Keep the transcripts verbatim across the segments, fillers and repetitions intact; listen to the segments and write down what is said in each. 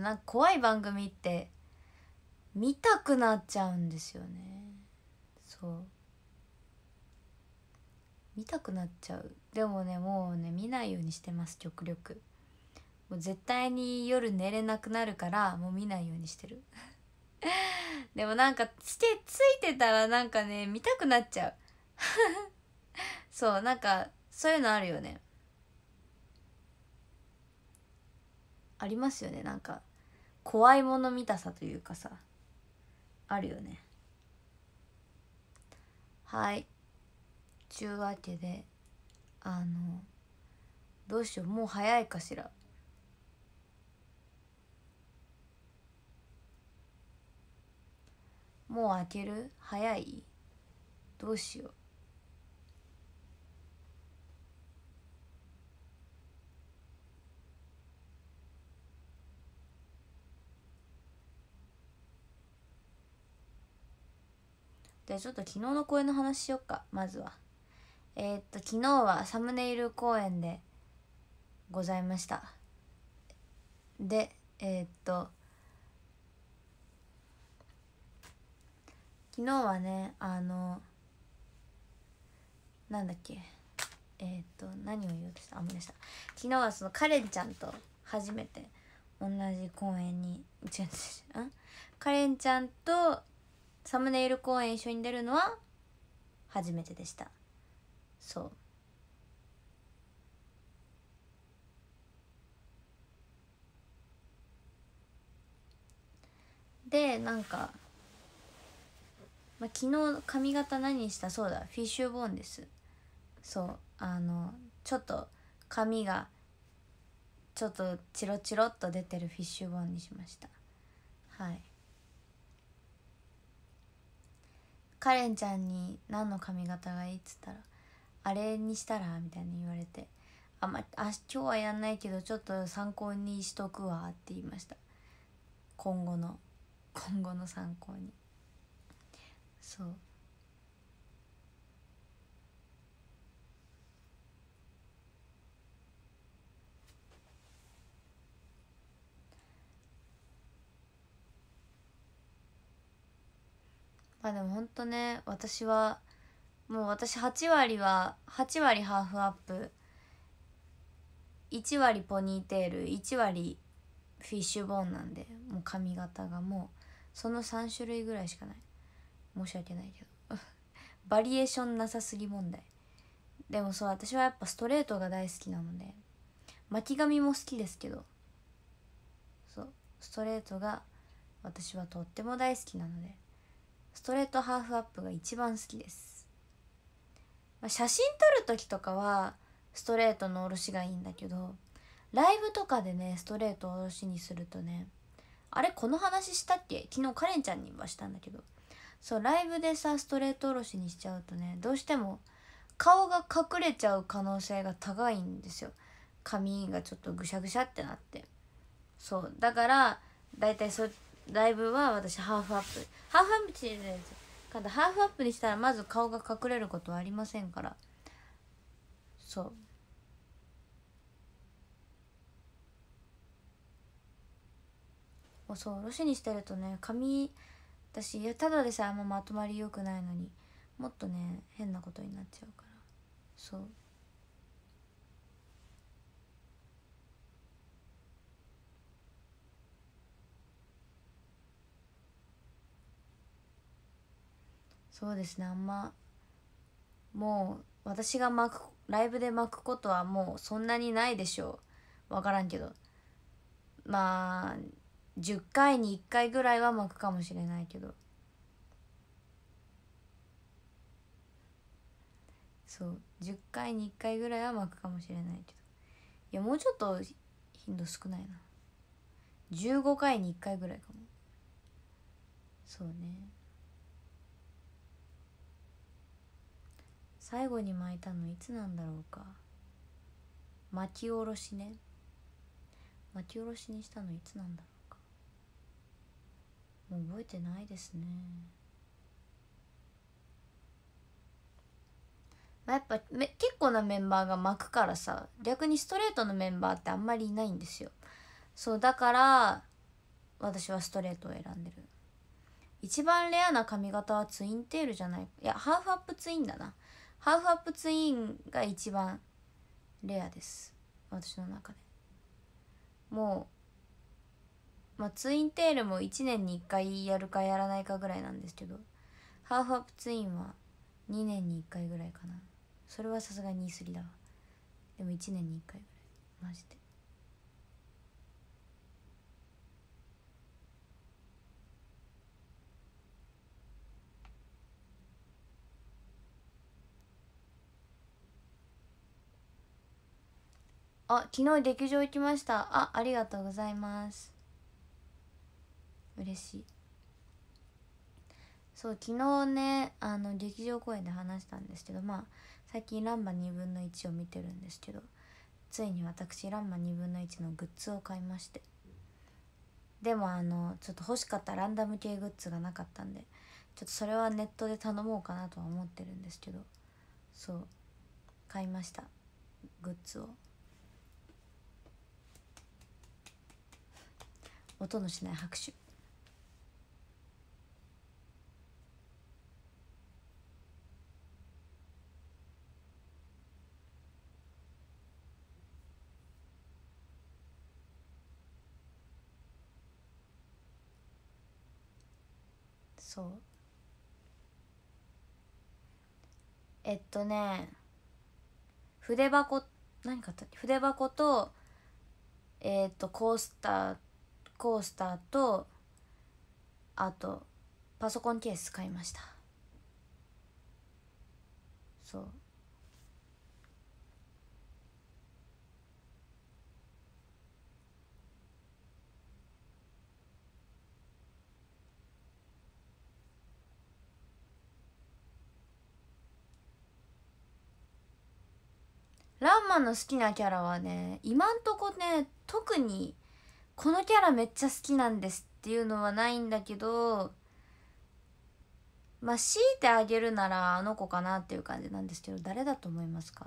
なんか怖い番組って見たくなっちゃうんですよね。そう見たくなっちゃう。でもねもうね見ないようにしてます、極力。もう絶対に夜寝れなくなるからもう見ないようにしてるでもなんかつけついてたらなんかね見たくなっちゃうそうなんかそういうのあるよね。ありますよね、なんか怖いもの見たさというかさ、あるよね。はいちゅうわけであのどうしよう、もう早いかしら。もう開ける？早い？どうしよう。じゃあちょっと昨日の公演の話しよっか。まずはえー、っと昨日はサムネイル公演でございました。でえー、っと昨日はねあのなんだっけえー、っと何を言おうとした、あ、思い出した。昨日はそのカレンちゃんと初めて同じ公演に違う違う違う、んカレンちゃんとサムネイル公演一緒に出るのは初めてでした。そうでなんか、まあ、昨日髪型何にした？そうだフィッシュボーンです。そうあのちょっと髪がちょっとチロチロっと出てるフィッシュボーンにしました。はい。カレンちゃんに何の髪型がいいっつったらあれにしたらみたいに言われて、あまあ今日はやんないけどちょっと参考にしとくわって言いました。今後の今後の参考に。そうまあでもほんとね、私はもう私はち割ははち割ハーフアップ、いち割ポニーテール、いち割フィッシュボーンなんで、もう髪型がもうそのさん種類ぐらいしかない。申し訳ないけどバリエーションなさすぎ問題。でもそう私はやっぱストレートが大好きなので、巻き髪も好きですけど、そうストレートが私はとっても大好きなので、ストレートハーフアップが一番好きです。まあ、写真撮る時とかはストレートのおろしがいいんだけど、ライブとかでねストレートおろしにするとね、あれこの話したっけ？昨日カレンちゃんにはしたんだけど、そうライブでさストレートおろしにしちゃうとね、どうしても顔が隠れちゃう可能性が高いんですよ。髪がちょっとぐしゃぐしゃってなって。そうだからだいたいそライブは私ハーフアップハーフアップしてるんですよ。ただハーフアップにしたらまず顔が隠れることはありませんから。そうそうおろしにしてるとね、髪私いやただでさえあんままとまり良くないのにもっとね変なことになっちゃうから。そうそうですね、あんまもう私が巻くライブで巻くことはもうそんなにないでしょう。分からんけどまあじゅっかいにいっかいぐらいは巻くかもしれないけど、そうじゅっかいにいっかいぐらいは巻くかもしれないけど、いやもうちょっと頻度少ないな、じゅうごかいにいっかいぐらいかも。そうね、最後に巻いたのいつなんだろうか。巻き下ろしね、巻き下ろしにしたのいつなんだろうか、もう覚えてないですね。まあ、やっぱめ結構なメンバーが巻くからさ、逆にストレートのメンバーってあんまりいないんですよ。そうだから私はストレートを選んでる。一番レアな髪型はツインテールじゃない、いやハーフアップツインだな。ハーフアップツインが一番レアです、私の中で。もうまあツインテールもいちねんにいっかいやるかやらないかぐらいなんですけど、ハーフアップツインはにねんにいっかいぐらいかな。それはさすがに言い過ぎだわ。でもいちねんにいっかいぐらいマジで。あ、昨日劇場行きました。あ、ありがとうございます。嬉しい。そう昨日ね、あの劇場公演で話したんですけど、まあ最近ランマにぶんのいちを見てるんですけど、ついに私ランマにぶんのいちのグッズを買いまして、でもあのちょっと欲しかったランダム系グッズがなかったんで、ちょっとそれはネットで頼もうかなとは思ってるんですけど、そう買いましたグッズを。音のしない拍手。そうえっとね筆箱、何買ったっけ、筆箱とえっとコースターコースターと、あとパソコンケース買いました。そうランマの好きなキャラはね、今んとこね特にこのキャラめっちゃ好きなんですっていうのはないんだけど、まあ強いてあげるならあの子かなっていう感じなんですけど、誰だと思いますか？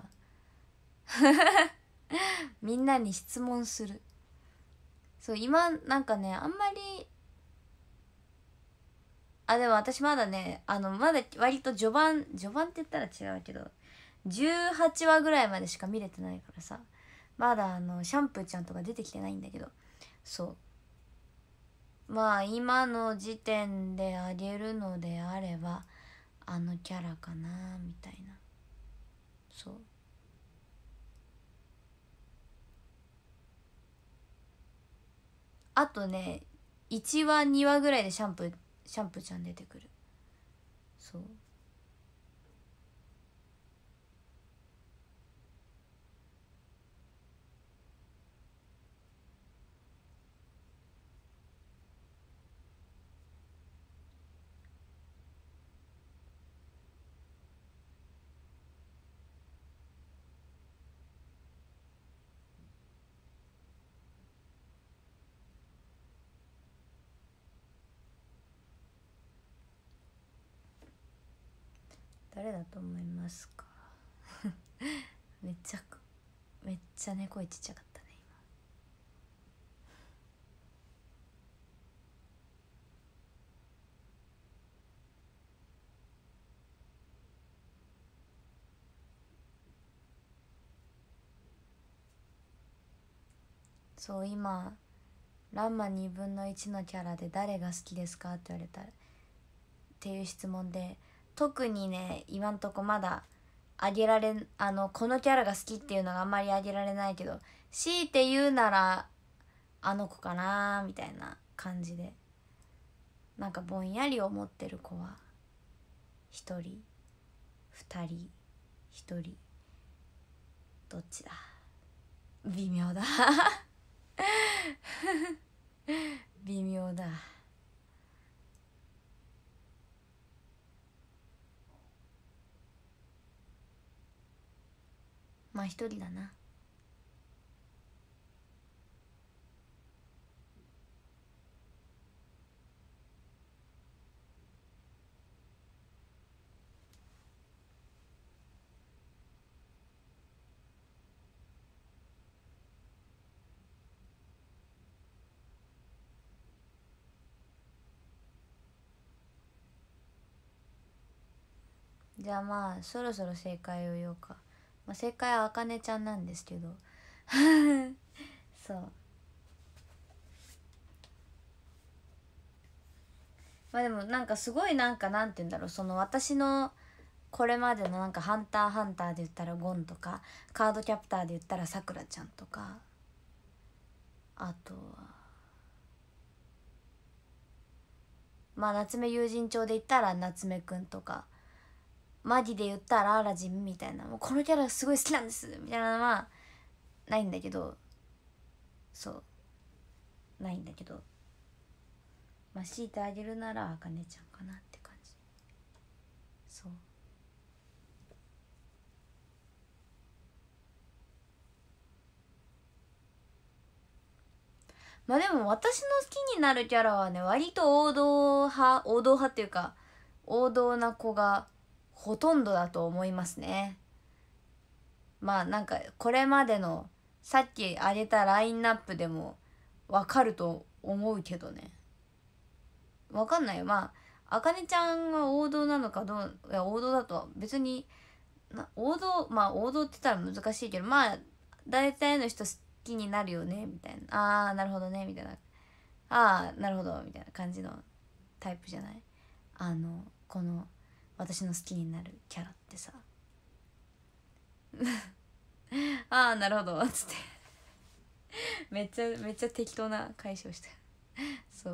みんなに質問する。そう今なんかね、あんまり、あでも私まだね、あのまだ割と序盤序盤って言ったら違うけどじゅうはちわぐらいまでしか見れてないからさ、まだあのシャンプーちゃんとか出てきてないんだけど、そうまあ今の時点であげるのであればあのキャラかなみたいな。そうあとねいちわにわぐらいでシャンプーシャンプーちゃん出てくる。そう誰だと思いますか？めっちゃめっちゃね声ちっちゃかったね今。そう今ランマにぶんのいちのキャラで誰が好きですかって言われたっていう質問で、特にね今んとこまだあげられん、あのこのキャラが好きっていうのがあんまりあげられないけど、強いて言うならあの子かなみたいな感じで、なんかぼんやり思ってる子はひとりふたりひとり、どっちだ、微妙だ微妙だ。まあひとりだな。 じゃあまあそろそろ正解を言おうか。まあ、正解はあかねちゃんなんですけどそう、まあでもなんかすごいなんかなんて言うんだろう、その私のこれまでのなんか「ハンターハンター」で言ったらゴンとか、カードキャプターで言ったらさくらちゃんとか、あとはまあ夏目友人帳で言ったら夏目くんとか、マギで言ったらアラジンみたいな、もうこのキャラすごい好きなんですみたいなのはないんだけど、そうないんだけど、まあ強いてあげるならあかねちゃんかなって感じ。そう、まあでも私の好きになるキャラはね、割と王道派王道派っていうか王道な子がほとんどだと思いますね。まあなんかこれまでのさっき挙げたラインナップでもわかると思うけどね、わかんないよ。まああかねちゃんが王道なのかどう、いや王道だとは別にな、王道、まあ王道って言ったら難しいけど、まあ大体の人好きになるよねみたいな、ああなるほどねみたいな、ああなるほどみたいな感じのタイプじゃない。あのこの私の好きになるキャラってさああなるほどっつってめっちゃめっちゃ適当な解消したそう、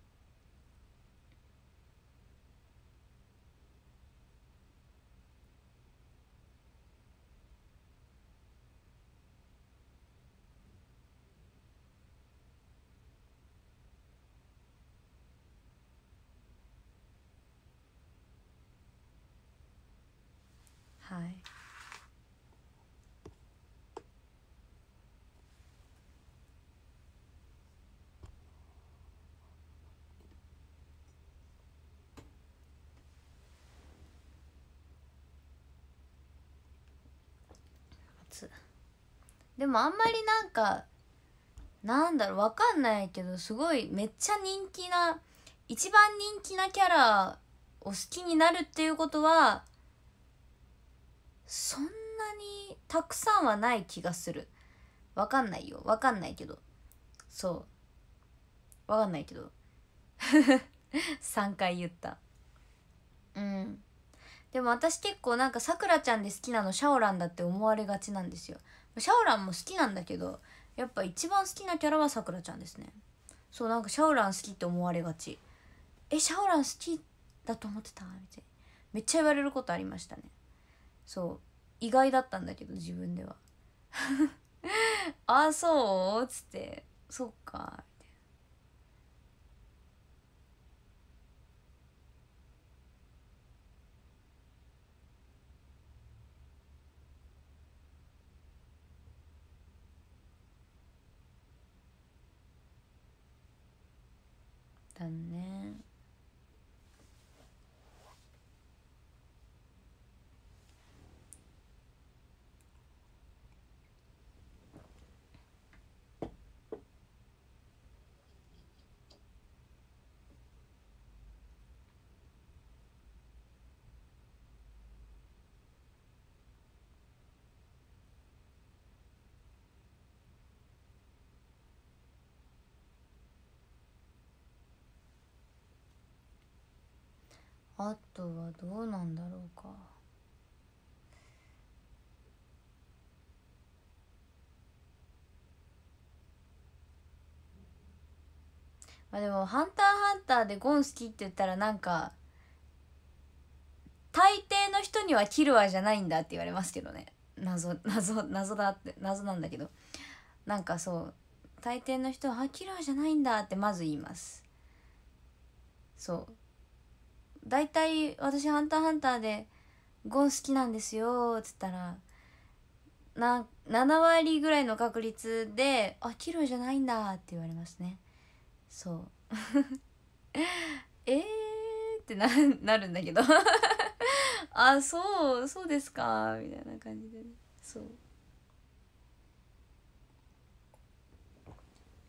はい、初でもあんまりなんかなんだろう、わかんないけどすごいめっちゃ人気な、一番人気なキャラを好きになるっていうことはそんなにたくさんはない気がする。わかんないよ、わかんないけど、そうわかんないけどさんかい言った。うん、でも私結構なんかさくらちゃんで好きなのシャオランだって思われがちなんですよ。シャオランも好きなんだけど、やっぱ一番好きなキャラはさくらちゃんですね。そう、なんかシャオラン好きって思われがち。えシャオラン好きだと思ってたみたいな、めっちゃ言われることありましたね。そう意外だったんだけど自分ではああそうっつって、そっか。だね。あとはどうなんだろうか。まあでも「ハンターハンター」でゴン好きって言ったらなんか大抵の人にはキルアじゃないんだって言われますけどね。謎謎謎だって謎なんだけど、なんかそう大抵の人は「あキルアじゃないんだ」ってまず言います。そう大体私「ハンターハンター」でゴン好きなんですよっつったらななな割ぐらいの確率で「あキルアじゃないんだ」って言われますね。そうえーってななるんだけどあそうそうですかみたいな感じでね。そう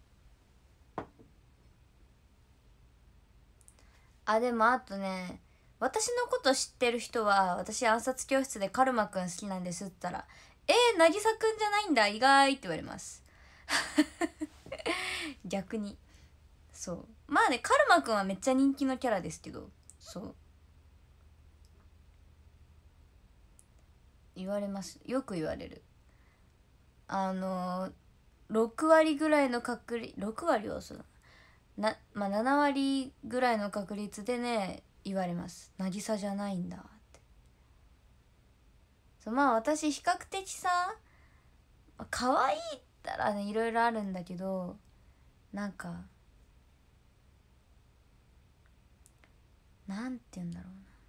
あでもあとね、 私のこと知ってる人は、私暗殺教室でカルマくん好きなんですって言ったら、えー、渚くんじゃないんだ意外って言われます逆に。そうまあね、カルマくんはめっちゃ人気のキャラですけど、そう言われます、よく言われる。あのー、ろく割ぐらいの確率、ろく割はそうだな、まあなな割ぐらいの確率でね言われます、渚じゃないんだって。そうまあ私比較的さ、可愛いったらねいろいろあるんだけど、なんかなんて言うんだろ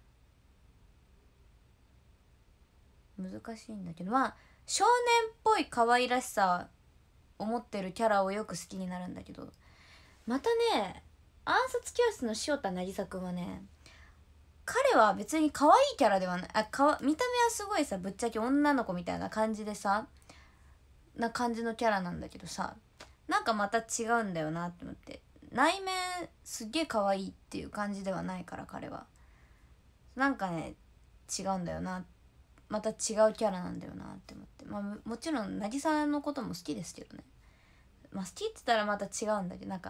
うな、難しいんだけど、まあ少年っぽい可愛らしさを持ってるキャラをよく好きになるんだけど、またね暗殺教室の塩田渚くんはね、彼は別に可愛いキャラではない、あかわ見た目はすごいさぶっちゃけ女の子みたいな感じでさな感じのキャラなんだけどさ、なんかまた違うんだよなって思って、内面すっげえ可愛いっていう感じではないから彼はなんかね違うんだよな、また違うキャラなんだよなって思って、まあもちろん渚のことも好きですけどね、まあ好きって言ったらまた違うんだけど、なんか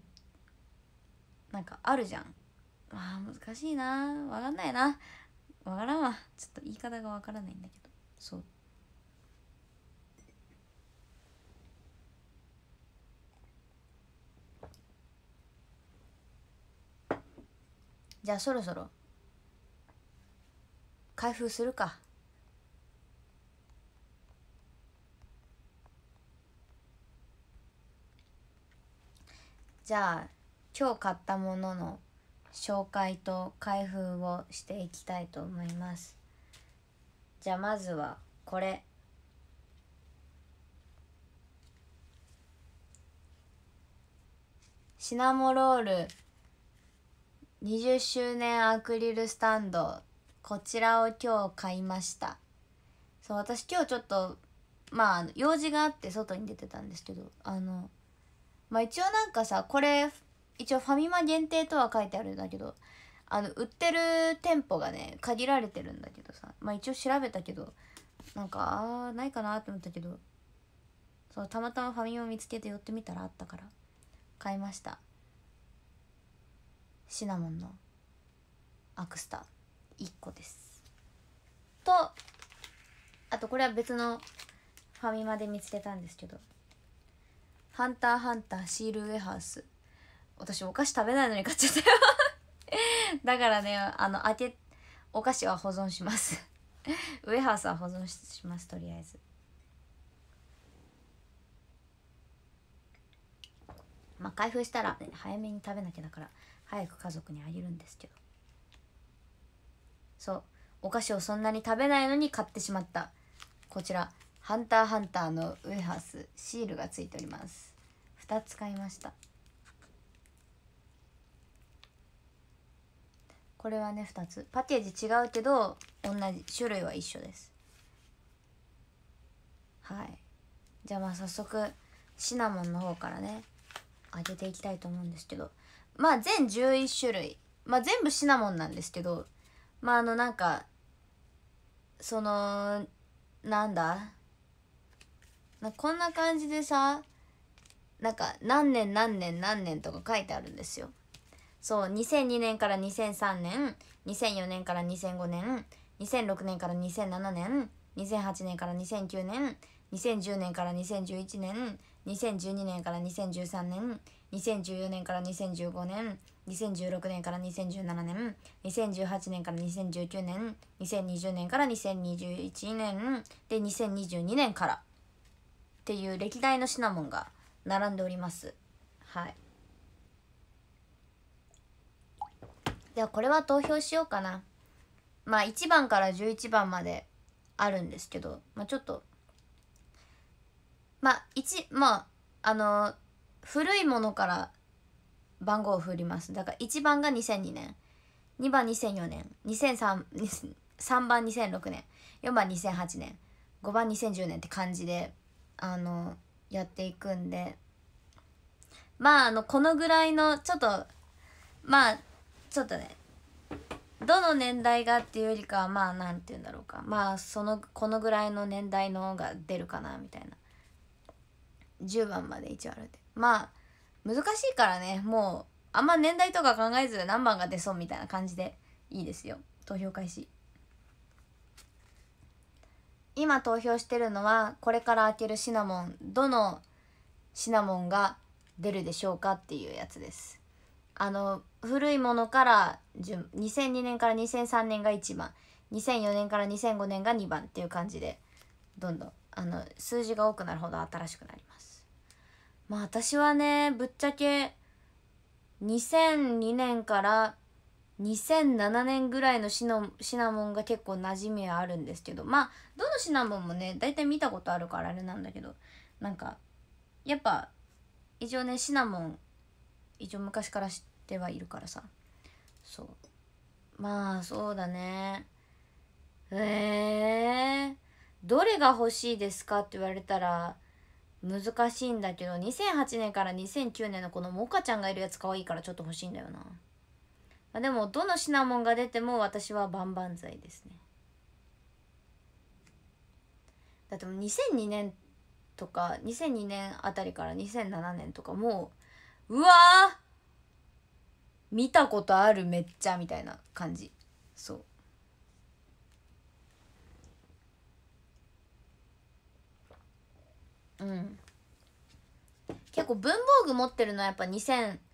なんかあるじゃん。あー難しいな、わかんないな、わからんわ、ちょっと言い方がわからないんだけど、そうじゃあそろそろ開封するか。じゃあ今日買ったものの紹介と開封をしていきたいと思います。じゃあまずはこれ、シナモロールにじゅっしゅうねんアクリルスタンド、こちらを今日買いました。そう私今日ちょっとまあ用事があって外に出てたんですけど、あのまあ一応なんかさ、これ一応ファミマ限定とは書いてあるんだけど、あの売ってる店舗がね限られてるんだけどさ、まあ一応調べたけどなんかあーないかなって思ったけど、そうたまたまファミマ見つけて寄ってみたらあったから買いました。シナモンのアクスタいっこですと、あとこれは別のファミマで見つけたんですけど、ハンターハンターシールウェハース、私お菓子食べないのに買っちゃったよだからね、あの開けお菓子は保存しますウェハースは保存しますとりあえず。まあ開封したら、ね、早めに食べなきゃだから早く家族にあげるんですけど、そうお菓子をそんなに食べないのに買ってしまったこちらハンターハンターのウェハース、シールがついております。ふたつ買いました。これはねふたつパッケージ違うけど同じ種類は一緒です。はい、じゃあまあ早速シナモンの方からねあげていきたいと思うんですけど、まあ全じゅういち種類、まあ全部シナモンなんですけど、まああのなんかそのなんだな、こんな感じでさ、なんか何年何年何年とか書いてあるんですよ。そうにせんにねんからにせんさんねん、にせんよねんからにせんごねん、にせんろくねんからにせんななねん、にせんはちねんからにせんきゅうねん、にせんじゅうねんからにせんじゅういちねん、にせんじゅうにねんからにせんじゅうさんねん、にせんじゅうよねんからにせんじゅうごねん、にせんじゅうろくねんからにせんじゅうななねん、にせんじゅうはちねんからにせんじゅうきゅうねん、にせんにじゅうねんからにせんにじゅういちねんでにせんにじゅうにねんからっていう歴代のシナモンが並んでおります。はい、ではこれは投票しようかな。まあいちばんからじゅういちばんまであるんですけど、まあちょっとまあ1まああの古いものから番号を振ります。だからいちばんがにせんにねん、にばんにせんよねん、にせんさん さんばんにせんろくねん、よんばんにせんはちねん、ごばんにせんじゅうねんって感じであのやっていくんで、まああのこのぐらいのちょっとまあちょっとねどの年代がっていうよりかは、まあなんて言うんだろうか、まあそのこのぐらいの年代のが出るかなみたいな。じゅうばんまでいち割で、まあ難しいからね、もうあんま年代とか考えず何番が出そうみたいな感じでいいですよ。投票開始。今投票してるのは、これから開けるシナモン、どのシナモンが出るでしょうかっていうやつです。あの古いものから順、にせんにねんからにせんさんねんがいちばん、にせんよねんからにせんごねんがにばんっていう感じで、どんどんあの数字が多くなるほど新しくなります。まあ私はね、ぶっちゃけにせんにねんからにせんななねんぐらいのシノシナモンが結構馴染みはあるんですけど、まあどのシナモンもね大体見たことあるからあれなんだけど、なんかやっぱ一応ねシナモン一応昔から知ってはいるからさ、そうまあそうだね。えー、どれが欲しいですかって言われたら難しいんだけど、にせんはちねんからにせんきゅうねんのこのモカちゃんがいるやつ可愛いからちょっと欲しいんだよな。あでもどのシナモンが出ても私は万々歳ですね。だってもうにせんにねんとかにせんにねんあたりからにせんななねんとかもううわー見たことあるめっちゃみたいな感じ。そううん結構文房具持ってるのはやっぱにせん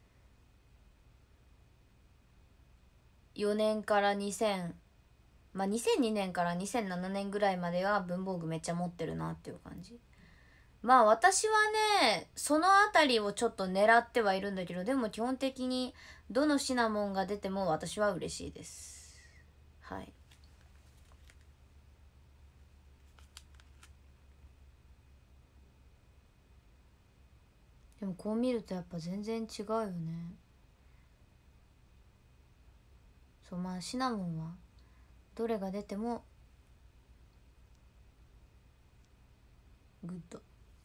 よねんからにせんまあにせんにねんからにせんななねんぐらいまでは文房具めっちゃ持ってるなっていう感じ。まあ私はねそのあたりをちょっと狙ってはいるんだけど、でも基本的にどのシナモンが出ても私は嬉しいです。はい。でもこう見るとやっぱ全然違うよね。そうまあシナモンはどれが出てもグッド。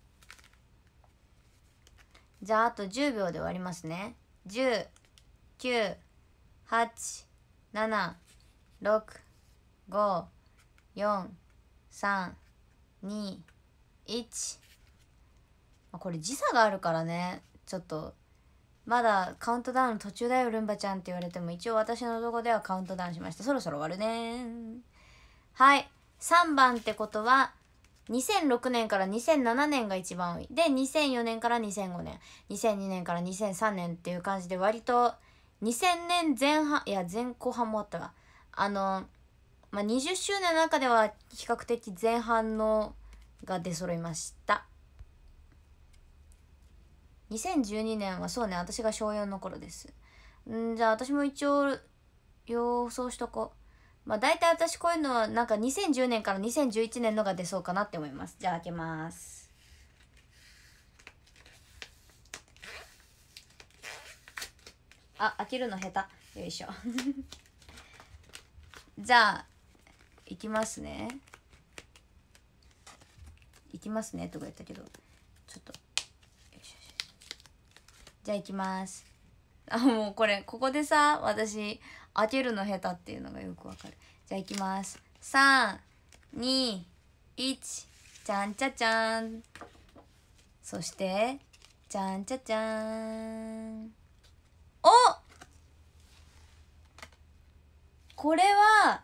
じゃああとじゅうびょうで終わりますね。じゅう、きゅう、はち、なな、ろく、ご、よん、さん、に、いち。これ時差があるからね、ちょっとまだカウントダウン途中だよルンバちゃんって言われても、一応私の動画ではカウントダウンしました。そろそろ終わるね。はい、さんばんってことはにせんろくねんからにせんななねんが一番多いで、にせんよねんからにせんごねん、にせんにねんからにせんさんねんっていう感じで、割とにせんねんぜん半、いや前後半もあったわ。あのまあにじゅっしゅうねんの中では比較的前半のが出揃いました。にせんじゅうにねんはそうね、私がしょうよんの頃です。んじゃあ私も一応予想しとこう。まあ大体私こういうのはなんかにせんじゅうねんからにせんじゅういちねんのが出そうかなって思います。じゃあ開けます。あ、開けるの下手。よいしょ。じゃあいきますね。いきますねとか言ったけど、ちょっとじゃあいきます。あもうこれここでさ私開けるの下手っていうのがよくわかる。じゃあいきます。さん、に、いち、じゃんちゃちゃん。そしてじゃんちゃちゃん。お、これは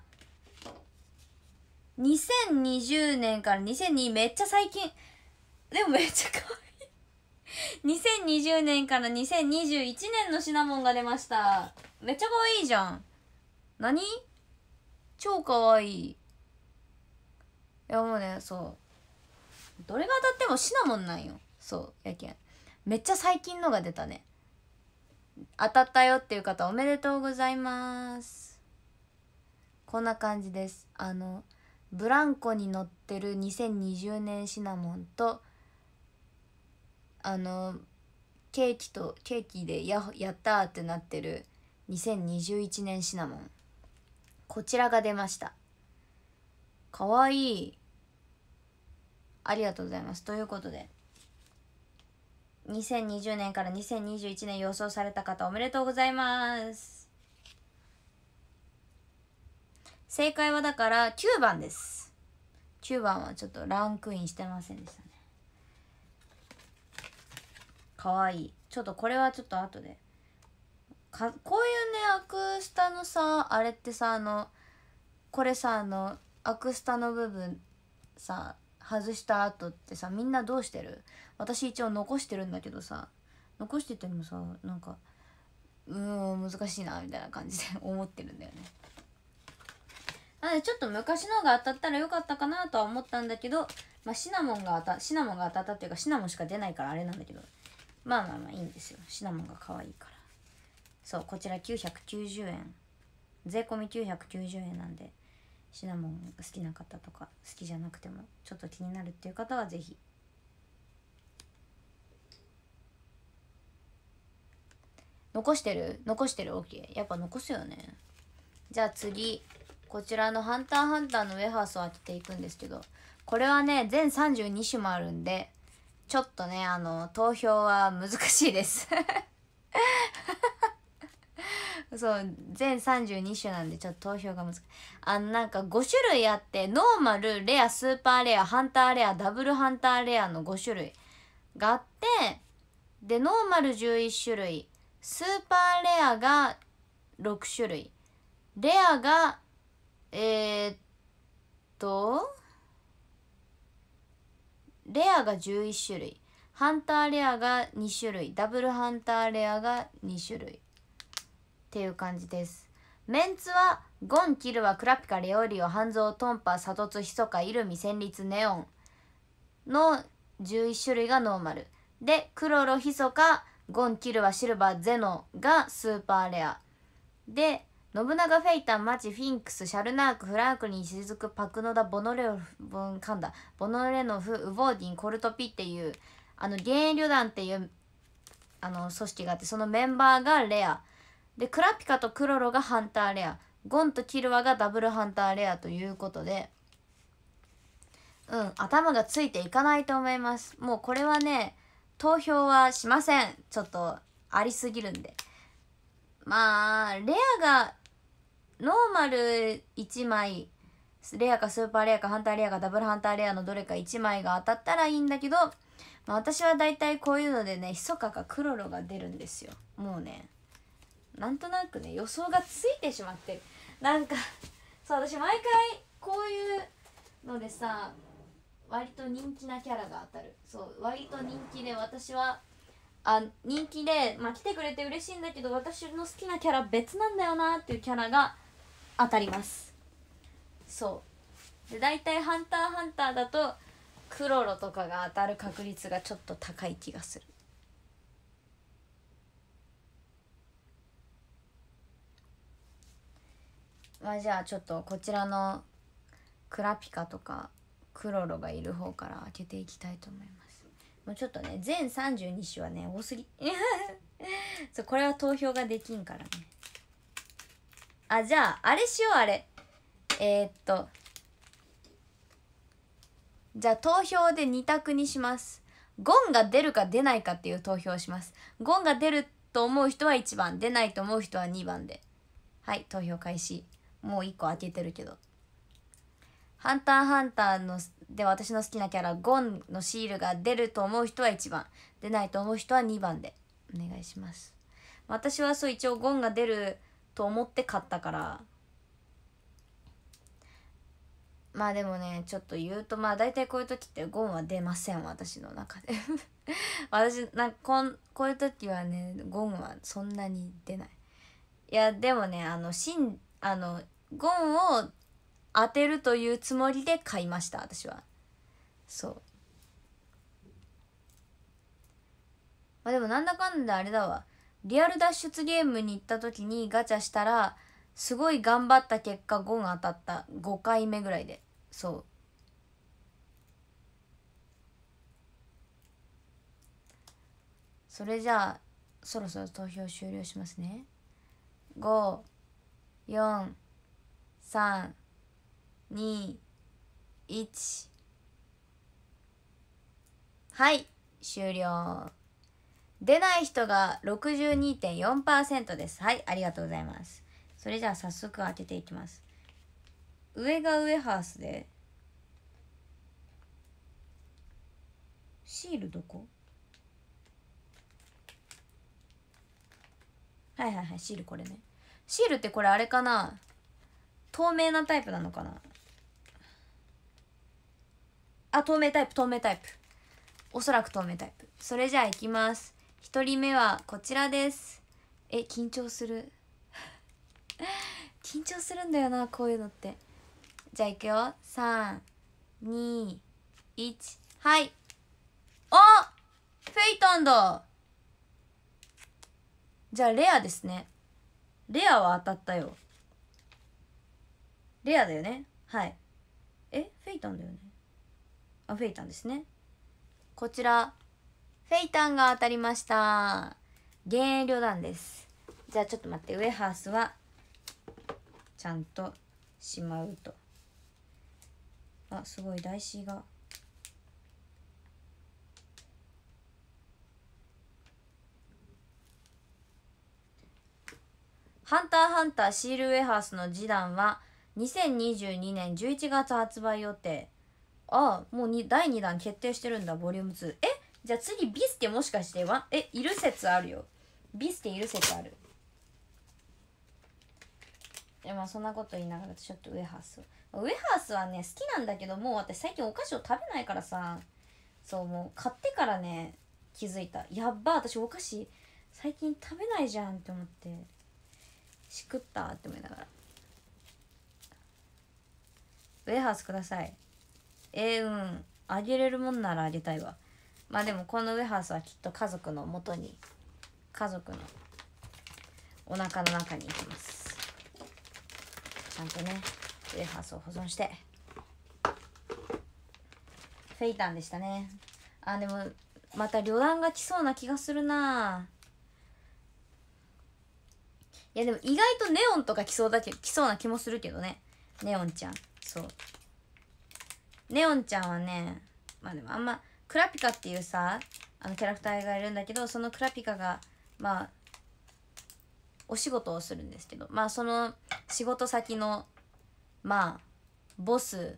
にせんにじゅうねんからにせんに、めっちゃ最近。でもめっちゃ可愛い。にせんにじゅうねんからにせんにじゅういちねんのシナモンが出ました。めっちゃ可愛いじゃん。何？超可愛い。いやもうね、そうどれが当たってもシナモンなんよ。そうやけんめっちゃ最近のが出たね。当たったよっていう方おめでとうございます。こんな感じです。あのブランコに乗ってるにせんにじゅうねんシナモンと、あのケーキとケーキで や, やったーってなってるにせんにじゅういちねんシナモン、こちらが出ました。かわいい。ありがとうございます。ということでにせんにじゅうねんからにせんにじゅういちねん予想された方おめでとうございます。 正解はだからきゅうばんです。きゅうばんはちょっとランクインしてませんでしたね。かわいい。ちょっとこれはちょっと後でか、こういうねアクスタのさ、あれってさ、あのこれさ、あのアクスタの部分さ外した後ってさ、みんなどうしてる？私一応残してるんだけどさ、残しててもさ、なんかうーん難しいなみたいな感じで思ってるんだよね。なのでちょっと昔のが当たったらよかったかなとは思ったんだけど、まあシナモンが当たシナモンが当たったっていうか、シナモンしか出ないからあれなんだけど、まあまあまあいいんですよ。シナモンが可愛いから。そう、こちらきゅうひゃくきゅうじゅうえん、税込みきゅうひゃくきゅうじゅうえんなんで、シナモンが好きな方とか好きじゃなくてもちょっと気になるっていう方はぜひ。残してる残してる OK。 やっぱ残すよね。じゃあ次、こちらのハンターハンターのウェハースを当てていくんですけど、これはね全さんじゅうに種もあるんで、ちょっとねあの投票は難しいですそう全さんじゅうに種なんでちょっと投票が難しい。あのなんかご種類あって、ノーマル、レア、スーパーレア、ハンターレア、ダブルハンターレアのご種類があって、でノーマルじゅういち種類、スーパーレアがろく種類、レアがえー、っとレアがじゅういち種類、ハンターレアがに種類、ダブルハンターレアがに種類っていう感じです。メンツはゴン、キルワ、クラピカ、レオリオ、ハンゾウ、トンパ、サトツ、ヒソカ、イルミ、戦慄、ネオンのじゅういち種類がノーマルで、クロロ、ヒソカ、ゴン、キルワ、シルバー、ゼノがスーパーレアで、信長、フェイタン、マチ、フィンクス、シャルナーク、フラークリン、シズク、パクノダ、ボノレノフ、ボンカンダ、ボノレノフ、ウボーディン、コルトピっていうあの幻影旅団っていうあの組織があって、そのメンバーがレアで、クラピカとクロロがハンターレア、ゴンとキルワがダブルハンターレアということで、うん頭がついていかないと思います。もうこれはね投票はしません。ちょっとありすぎるんで。まあレアがノーマルいちまい、レアかスーパーレアかハンターレアかダブルハンターレアのどれかいちまいが当たったらいいんだけど、まあ、私はだいたいこういうのでねヒソカかクロロが出るんですよ。もうねなんとなくね予想がついてしまってる。なんかそう、私毎回こういうのでさ割と人気なキャラが当たる。そう割と人気で、私はあ人気で、まあ、来てくれて嬉しいんだけど、私の好きなキャラ別なんだよなっていうキャラが当たります。そうで、大体ハンターハンターだとクロロとかが当たる確率がちょっと高い気がする。まあじゃあちょっとこちらのクラピカとかクロロがいる方から開けていきたいと思います。もうちょっとね全さんじゅうに種はね多すぎそうこれは投票ができんからね。あ、じゃああれしよう、あれえー、っとじゃあ投票でに択にします。ゴンが出るか出ないかっていう投票をします。ゴンが出ると思う人はいちばん、出ないと思う人はにばんで。はい、投票開始。もういっこ開けてるけど、ハンターハンターので私の好きなキャラゴンのシールが出ると思う人はいちばん、出ないと思う人はにばんでお願いします。私はそう一応ゴンが出ると思って買ったから、まあでもねちょっと言うと、まあ大体こういう時ってゴンは出ません、私の中で私なんかこんこういう時はねゴンはそんなに出ない。いやでもねあのしんあのゴンを当てるというつもりで買いました私は。そうまあでもなんだかんだあれだわ、リアル脱出ゲームに行った時にガチャしたらすごい頑張った結果ゴン当たった、ごかいめぐらいで。そうそれじゃあそろそろ投票終了しますね。ご、よん、さん、に、いち、はい終了。出ない人が ろくじゅうにてんよんパーセント です。はいありがとうございます。それじゃあ早速開けていきます。 上がウエハースで、シールどこ？はいはいはい、シールこれね。シールってこれあれかな、透明なタイプなのかな。あ、透明タイプ、透明タイプ、おそらく透明タイプ。それじゃあいきます。ひとりめはこちらです。え、緊張する緊張するんだよな、こういうのって。じゃあいくよ。さん、に、いち、はい。あ、フェイタンだ。じゃあレアですね。レアは当たったよ。レアだよね。はい。え、フェイタンだよね。あ、フェイタンですね。こちらフェイタンが当たりました。幻影旅団です。じゃあちょっと待って、ウエハースはちゃんとしまうと。あ、すごい台紙が。ハンターハンターシールウェハースの次弾はにせんにじゅうにねんじゅういちがつ発売予定。ああ、もうにだいにだん決定してるんだ、ボリュームツー。え、じゃあ次ビスケもしかしてわえいる説あるよ。ビスケいる説ある。でもそんなこと言いながらちょっとウエハースウエハースはね好きなんだけど、もう私最近お菓子を食べないからさ、そうもう買ってからね気づいた。やっば、私お菓子最近食べないじゃんって思って、しくったって思いながら。ウエハースください。えー、うんあげれるもんならあげたいわ。まあでもこのウエハースはきっと家族の元に、家族のお腹の中に行きます。ちゃんとねウエハースを保存して。フェイタンでしたね。あ、でもまた旅団が来そうな気がするな。いやでも意外とネオンとか来そうだけ来そうな気もするけどね。ネオンちゃん、そうネオンちゃんはね、まあでもあんまクラピカっていうさあのキャラクターがいるんだけど、そのクラピカがまあお仕事をするんですけど、まあその仕事先のまあボス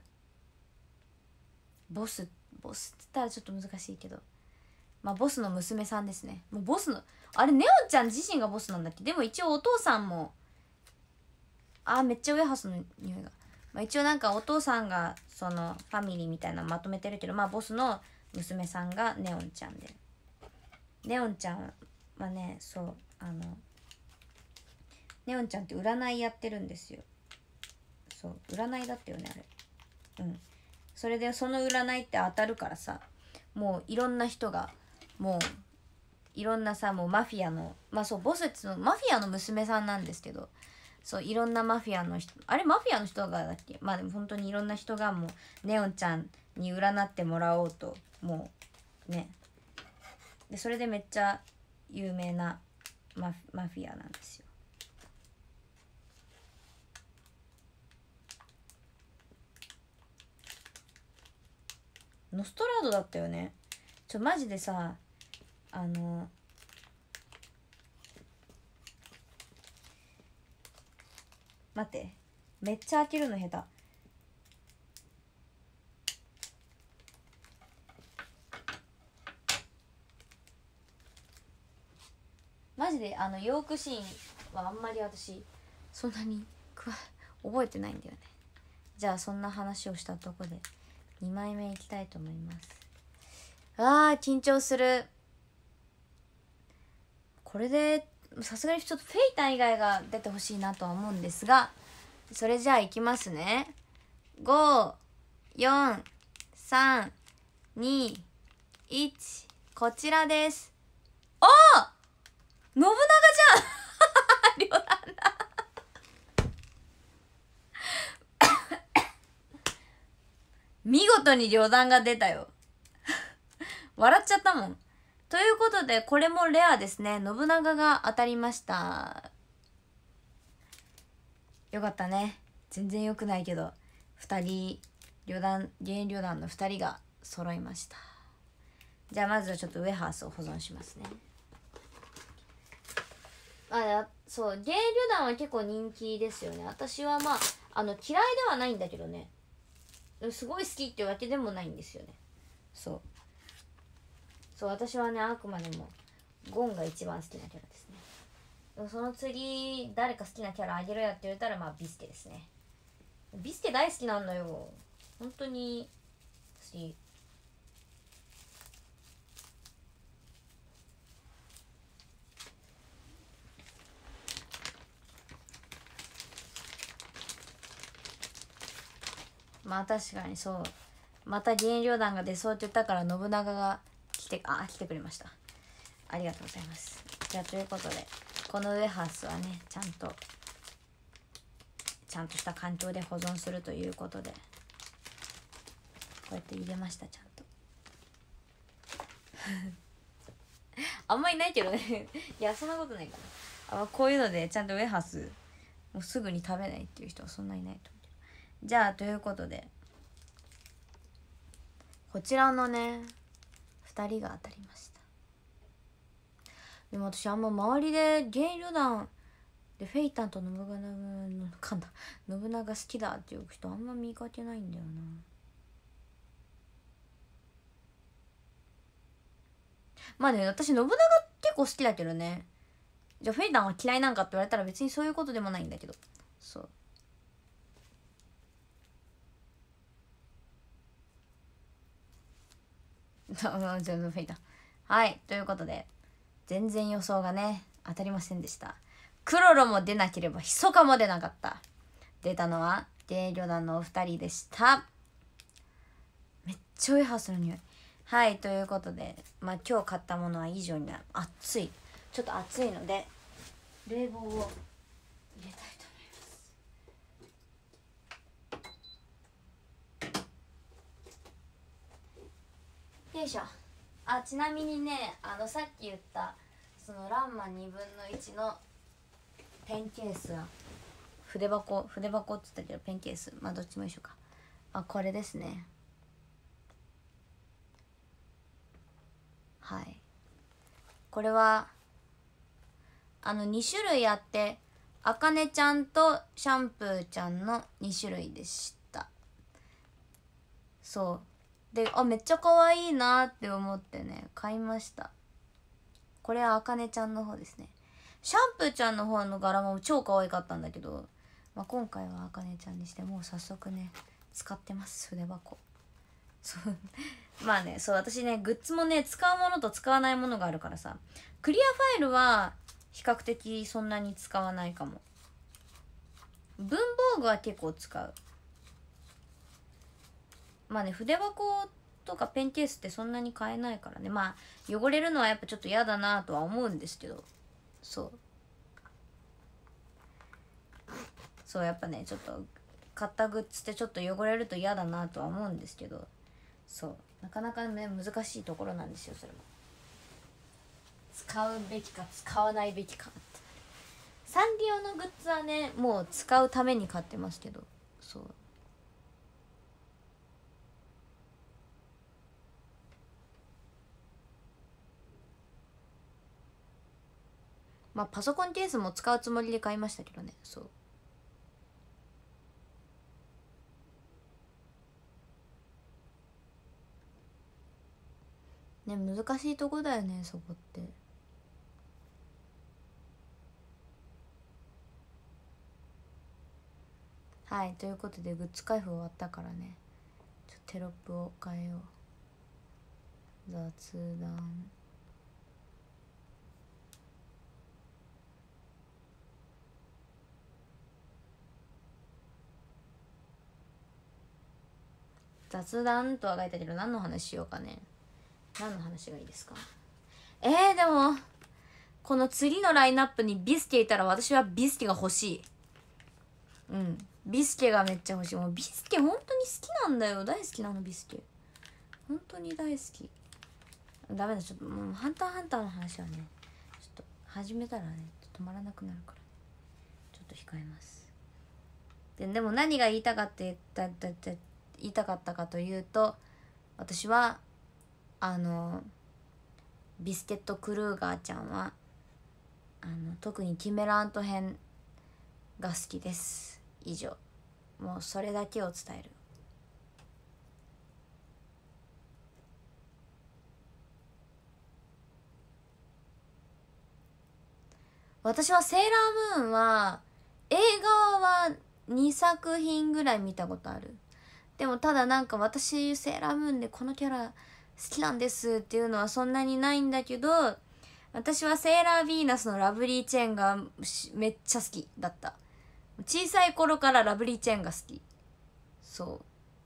ボスボスって言ったらちょっと難しいけど、まあボスの娘さんですね。もうボスのあれネオンちゃん自身がボスなんだっけ。でも一応お父さんも、あーめっちゃウエハースの匂いが、まあ、一応なんかお父さんがそのファミリーみたいなのまとめてるけど、まあボスの娘さんがネオンちゃんで、ネオンちゃんはね、そうあのネオンちゃんって占いやってるんですよ。そう占いだったよねあれ。うん。それでその占いって当たるからさ、もういろんな人がもういろんなさ、もうマフィアのまあそうボスってのマフィアの娘さんなんですけど、そういろんなマフィアの人、あれマフィアの人がだっけ、まあでも本当にいろんな人がもうネオンちゃんに占ってもらおうと、もうねでそれでめっちゃ有名なマフ、マフィアなんですよ。ノストラードだったよね。ちょマジでさ、あの待って、めっちゃ開けるの下手。マジであのヨークシーンはあんまり私そんなに覚えてないんだよね。じゃあそんな話をしたとこでにまいめいきたいと思います。あー緊張する。これでさすがにちょっとフェイタン以外が出てほしいなとは思うんですが、それじゃあいきますね。ご、よん、さん、に、いち、こちらです。ああ信長じゃん両断だ見事に両断が出たよ笑っちゃったもん。ということでこれもレアですね。信長が当たりました。よかったね。全然よくないけどふたり旅団現役旅団のふたりが揃いました。じゃあまずはちょっとウエハースを保存しますね。 あ、そう、ゲイ旅団は結構人気ですよね。私はまああの嫌いではないんだけどね、すごい好きっていうわけでもないんですよね。そうそう、私はねあくまでもゴンが一番好きなキャラですね。でもその次誰か好きなキャラあげろやって言われたらまあビスケですね。ビスケ大好きなんだよ、本当に好き。まあ確かにそう、また原料団が出そうって言ったから信長が来て、あ来てくれました。ありがとうございます。じゃあということでこのウエハースはねちゃんとちゃんとした環境で保存するということでこうやって入れました、ちゃんとあんまりないけどねいやそんなことないかな。あ、こういうのでちゃんとウエハースもうすぐに食べないっていう人はそんなにいないと思う。じゃあということでこちらのねふたりが当たりました。でも私あんま周りでゲイ旅団でフェイタンと信長のかんだ信長好きだっていう人あんま見かけないんだよな。まあね、私信長結構好きだけどね。じゃあフェイタンは嫌いなんかって言われたら別にそういうことでもないんだけど、そう全部フェイタン。はいということで全然予想がね当たりませんでした。クロロも出なければヒソカも出なかった。出たのはゲイ旅団のお二人でした。めっちゃウエハースの匂い。はいということでまあ今日買ったものは以上になる。暑い、ちょっと暑いので冷房を入れたいと思います。よいしょ。あ、ちなみにねあのさっき言ったそのランマにぶんのいちのペンケースは筆箱筆箱って言ったけどペンケースまあどっちも一緒か。あ、これですね。はい、これはあのに種類あってあかねちゃんとシャンプーちゃんのに種類でした。そうで、あめっちゃ可愛いなって思ってね買いました。これはあかねちゃんの方ですね。シャンプーちゃんの方の柄も超可愛かったんだけど、まあ、今回はあかねちゃんにしてもう早速ね使ってます筆箱。そうまあね、そう私ねグッズもね使うものと使わないものがあるからさ、クリアファイルは比較的そんなに使わないかも。文房具は結構使う。まあね筆箱とかペンケースってそんなに買えないからね、まあ汚れるのはやっぱちょっと嫌だなとは思うんですけど、そうそうやっぱねちょっと買ったグッズってちょっと汚れると嫌だなとは思うんですけど、そうなかなかね難しいところなんですよ。それも使うべきか使わないべきかって。サンリオのグッズはねもう使うために買ってますけど、そうまあパソコンケースも使うつもりで買いましたけどね。そうね難しいとこだよねそこって。はいということでグッズ開封終わったからねちょっとテロップを変えよう。雑談雑談とは書いたけど何の話しようかね。何の話がいいですか。えー、でもこの次のラインナップにビスケいたら私はビスケが欲しい。うんビスケがめっちゃ欲しい。もうビスケ本当に好きなんだよ。大好きなのビスケ本当に大好き。ダメだちょっともうハンターハンターの話はねちょっと始めたらね止まらなくなるから、ね、ちょっと控えます。ででも何が言いたかって言った言いたかったかというと、私はあのビスケットクルーガーちゃんはああの特にキメラント編が好きです。以上、もうそれだけを伝える。私はセーラームーンは映画はにさく品ぐらい見たことある。でもただなんか私セーラームーンでこのキャラ好きなんですっていうのはそんなにないんだけど、私はセーラーヴィーナスのラブリーチェーンがめっちゃ好きだった。小さい頃からラブリーチェーンが好き。そう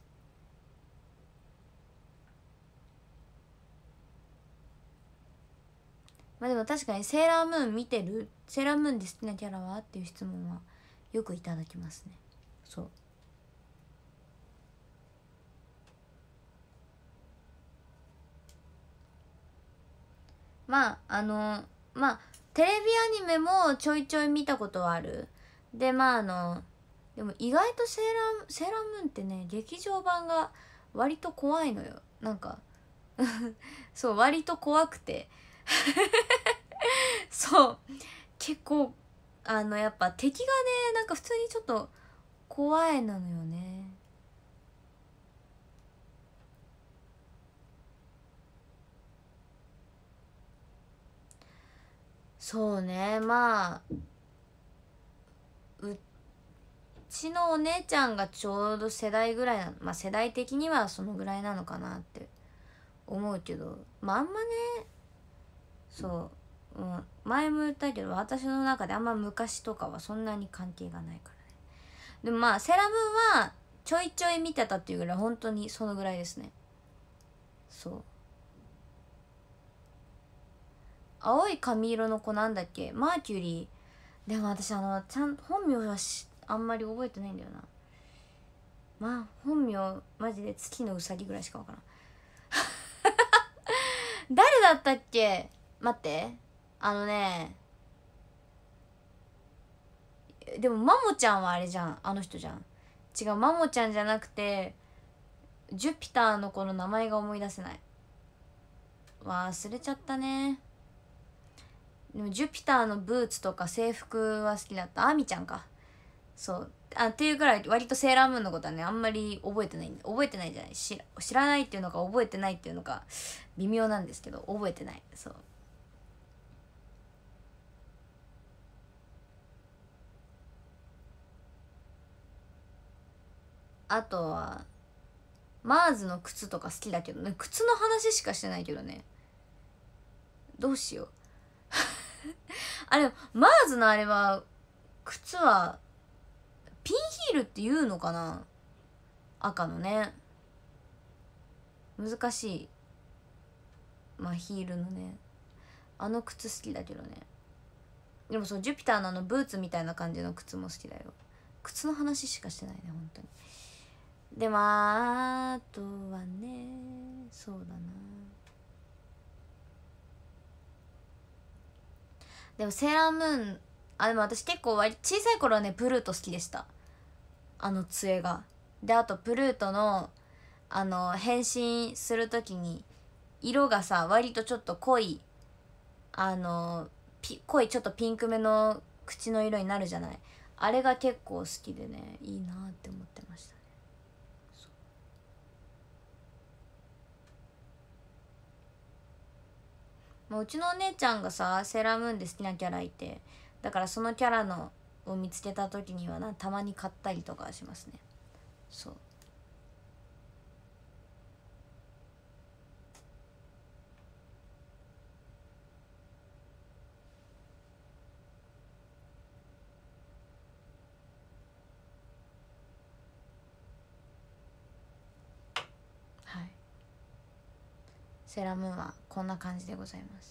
まあでも確かにセーラームーン見てる、セーラームーンで好きなキャラはっていう質問はよくいただきますね。そうまああのまあテレビアニメもちょいちょい見たことはある。でまああのでも意外とセーラーセーラームーンってね、劇場版が割と怖いのよ。なんかそう割と怖くてそう結構あのやっぱ敵がね、なんか普通にちょっと怖いなのよね。そうね、まあうちのお姉ちゃんがちょうど世代ぐらいな、まあ世代的にはそのぐらいなのかなって思うけど、まああんまね、そう、うん、前も言ったけど私の中であんま昔とかはそんなに関係がないからね。でもまあセラムはちょいちょい見てたっていうぐらい本当にそのぐらいですね。そう青い髪色の子なんだっけ、マーキュリー。でも私あのちゃん本名はしあんまり覚えてないんだよな。まあ本名マジで月のうさぎぐらいしかわからん誰だったっけ、待って、あのね、でもマモちゃんはあれじゃん、あの人じゃん。違う、マモちゃんじゃなくてジュピターの子の名前が思い出せない。忘れちゃったね。でもジュピターのブーツとか制服は好きだった。アミちゃんか。そうあっていうぐらい割とセーラームーンのことはねあんまり覚えてない覚えてないじゃない知ら知らないっていうのか覚えてないっていうのか微妙なんですけど、覚えてない。そうあとはマーズの靴とか好きだけどね、靴の話しかしてないけどね、どうしようあれマーズのあれは靴はピンヒールっていうのかな、赤のね、難しい。まあヒールのねあの靴好きだけどね。でもそのジュピターのあのブーツみたいな感じの靴も好きだよ。靴の話しかしてないね本当に。でまああとはね、そうだな、でもセーラームーン、あでも私結構割小さい頃はねプルート好きでした。あの杖が。であとプルートのあの変身する時に色がさ割とちょっと濃い、あのピ濃いちょっとピンクめの口の色になるじゃない。あれが結構好きでね、いいなって思ってましたね。まあ、うちのお姉ちゃんがさセーラームーンで好きなキャラいて、だからそのキャラのを見つけた時にはなたまに買ったりとかしますね。そうはい、セーラームーンはこんな感じでございます。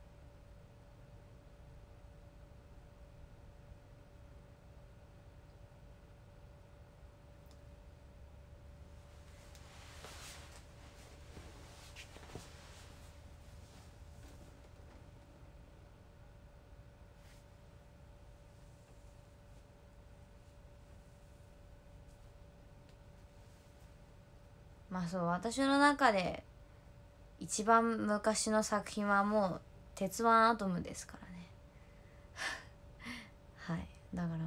まあそう私の中で一番昔の作品はもう鉄腕アトムですからね。 だからもう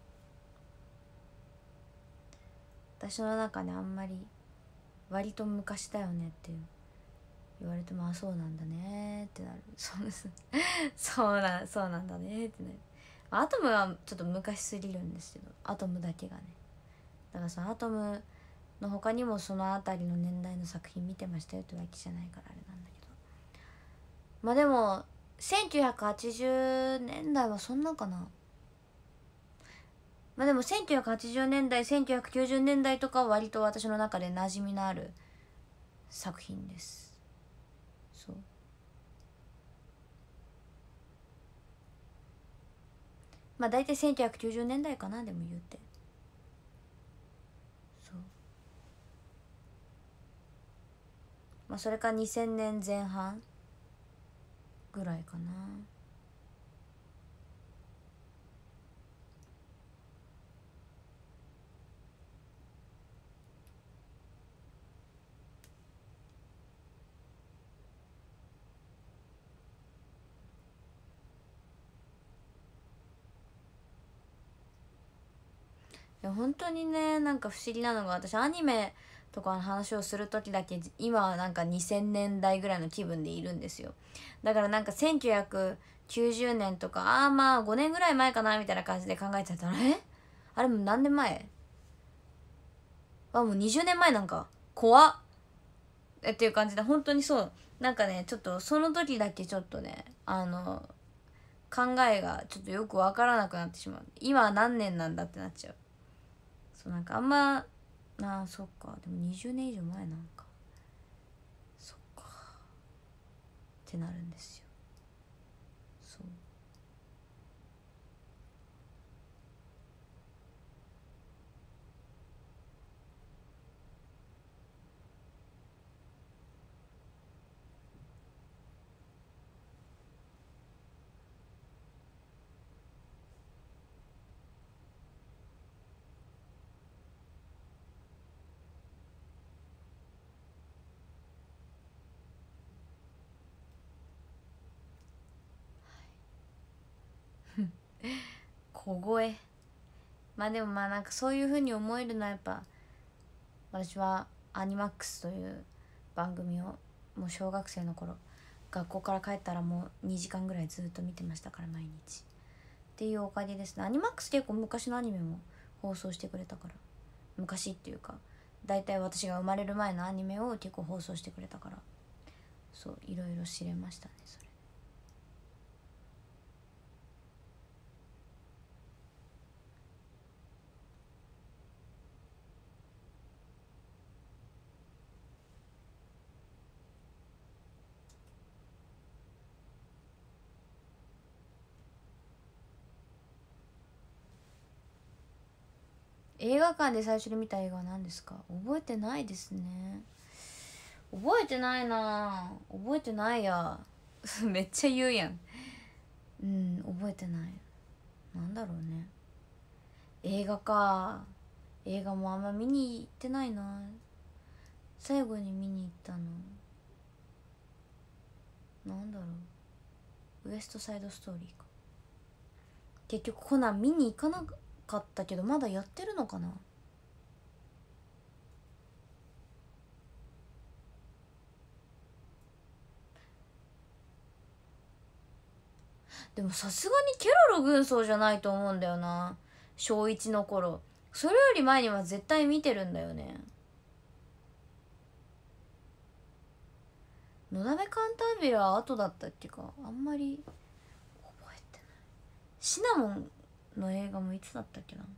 私の中であんまり割と昔だよねっていう言われても、あそうなんだねってなる。そうですそうなそうなんだねってなる。アトムはちょっと昔すぎるんですけど、アトムだけがね。だからそのアトムの他にもそのあたりの年代の作品見てましたよってわけじゃないからあれなんだけど、まあでもせんきゅうひゃくはちじゅうねんだいはそんなかな。まあでもせんきゅうひゃくはちじゅうねんだいせんきゅうひゃくきゅうじゅうねんだいとかは割と私の中で馴染みのある作品です。そうまあ大体せんきゅうひゃくきゅうじゅうねんだいかな、でも言うて。そうまあそれかにせんねんぜん半ぐらいかな。いや本当にね、なんか不思議なのが、私アニメとかの話をする時だけ今はなんかにせんねんだいぐらいの気分でいるんですよ。だからなんかせんきゅうひゃくきゅうじゅうねんとか、ああまあごねんぐらい前かなみたいな感じで考えてたら、えあれもう何年前、あもうにじゅうねんまえなんか怖っえっていう感じで、本当にそうなんかね、ちょっとその時だけちょっとね、あの考えがちょっとよくわからなくなってしまう。今は何年なんだってなっちゃう。そうなんかあんまなあ、そっかでもにじゅうねん以上前なんか、そっかってなるんですよ。そう小声。まあでもまあなんかそういう風に思えるのはやっぱ、私はアニマックスという番組をもう小学生の頃、学校から帰ったらもうにじかんぐらいずっと見てましたから、毎日っていうおかげですね。アニマックス結構昔のアニメも放送してくれたから、昔っていうかだいたい私が生まれる前のアニメを結構放送してくれたから、そういろいろ知れましたねそれ。映画館で最初に見た映画は何ですか？覚えてないですね。覚えてないな覚えてないやめっちゃ言うやん。うん覚えてない。なんだろうね。映画か。映画もあんま見に行ってないな。最後に見に行ったのなんだろう、ウエストサイドストーリーか。結局コナン見に行かなかったけど、まだやってるのかな。でもさすがにケロロ軍曹じゃないと思うんだよな、小いちの頃。それより前には絶対見てるんだよね。のだめカンタービレは後だったっけか、あんまり覚えてない。シナモンの映画もいつだったっけな。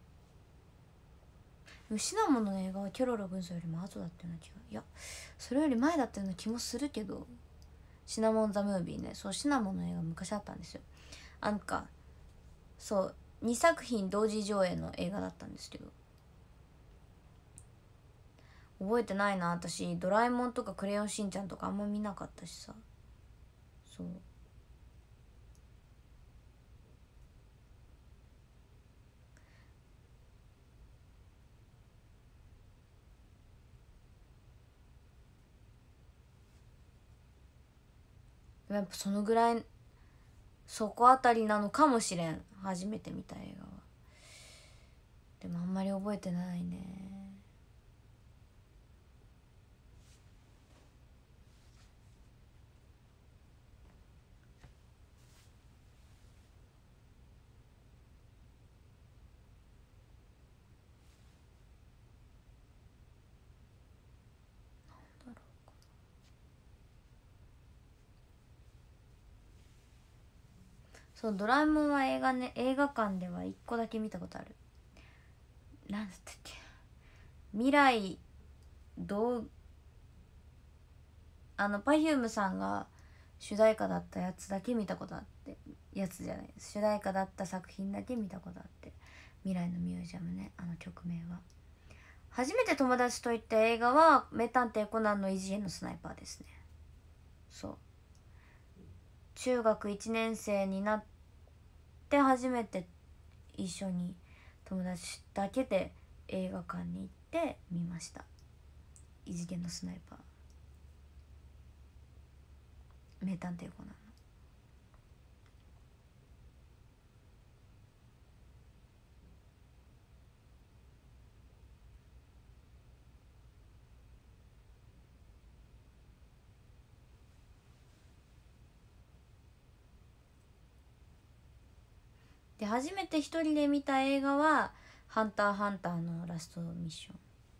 シナモンの映画はケロロ軍曹よりも後だったような気が、いやそれより前だったような気もするけど。シナモン・ザ・ムービーね。そうシナモンの映画昔あったんですよ。あんかそうにさく品同時上映の映画だったんですけど、覚えてないな。私ドラえもんとかクレヨンしんちゃんとかあんま見なかったしさ。そうやっぱそのぐらい、そこあたりなのかもしれん、初めて見た映画は。 でもあんまり覚えてないね。そう、ドラえもんは映画ね、映画館では一個だけ見たことある。なんだったっけ、未来どうあの Perfume さんが主題歌だったやつだけ見たことあって、やつじゃない主題歌だった作品だけ見たことあって、未来のミュージアムね、あの曲名は。初めて友達と行った映画は名探偵コナンの異次元のスナイパーですね。そう、中学いちねん生になって初めて一緒に友達だけで映画館に行って見ました、異次元のスナイパー、名探偵コナンの。で初めて一人で見た映画は「ハンターハンター」のラストミッション。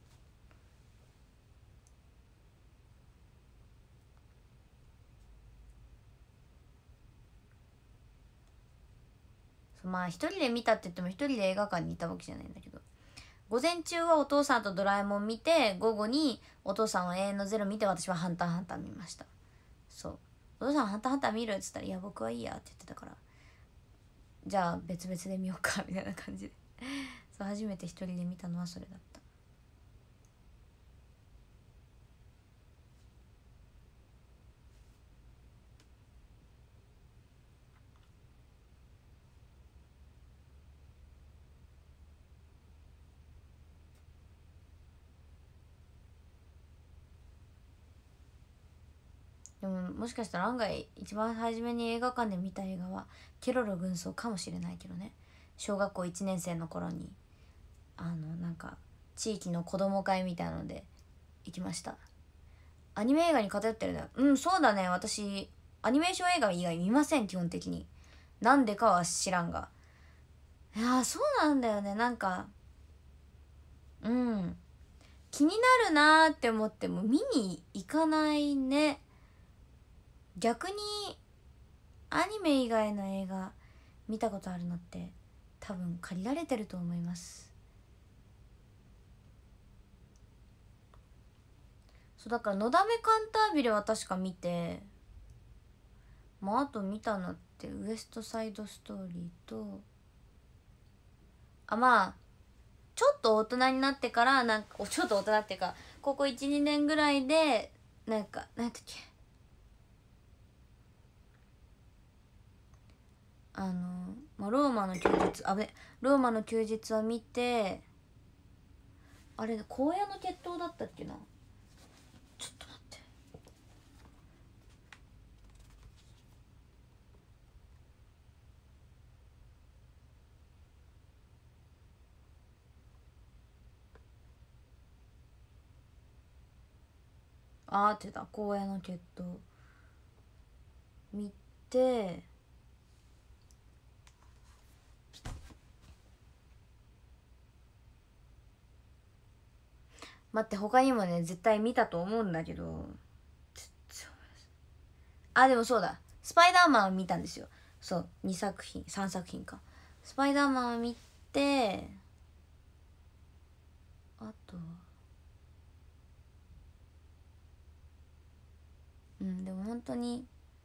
まあ一人で見たって言っても一人で映画館にいたわけじゃないんだけど、午前中はお父さんとドラえもん見て、午後にお父さんは永遠のゼロ見て、私はハンターハンター見ました。そう、お父さんハンターハンター見るっつったら、いや僕はいいやって言ってたから、じゃあ別々で見ようかみたいな感じでそう、初めて一人で見たのはそれだった。でももしかしたら案外一番初めに映画館で見た映画はケロロ軍曹かもしれないけどね。小学校いちねん生の頃にあのなんか地域の子供会みたいなので行きました。アニメ映画に偏ってるね。うん、そうだね。私アニメーション映画以外見ません、基本的に。なんでかは知らんが。いやー、そうなんだよね。なんかうん気になるなーって思っても見に行かないね。逆にアニメ以外の映画見たことあるのって多分限られてると思います。そうだから「のだめカンタービレ」は確か見て、まああと見たのって「ウエストサイドストーリー」と、あまあちょっと大人になってから、なんかちょっと大人っていうか高校いち、にねんぐらいでなんかなんだっけ、あの、まあ、ローマの休日、あべローマの休日は見て、あれ荒野の決闘だったっけな、ちょっと待って、あーってた、荒野の決闘見て、待って、他にもね絶対見たと思うんだけど、あでもそうだ、スパイダーマンを見たんですよ。そうにさく品さんさく品か。スパイダーマンを見て、あとはうんでも本当に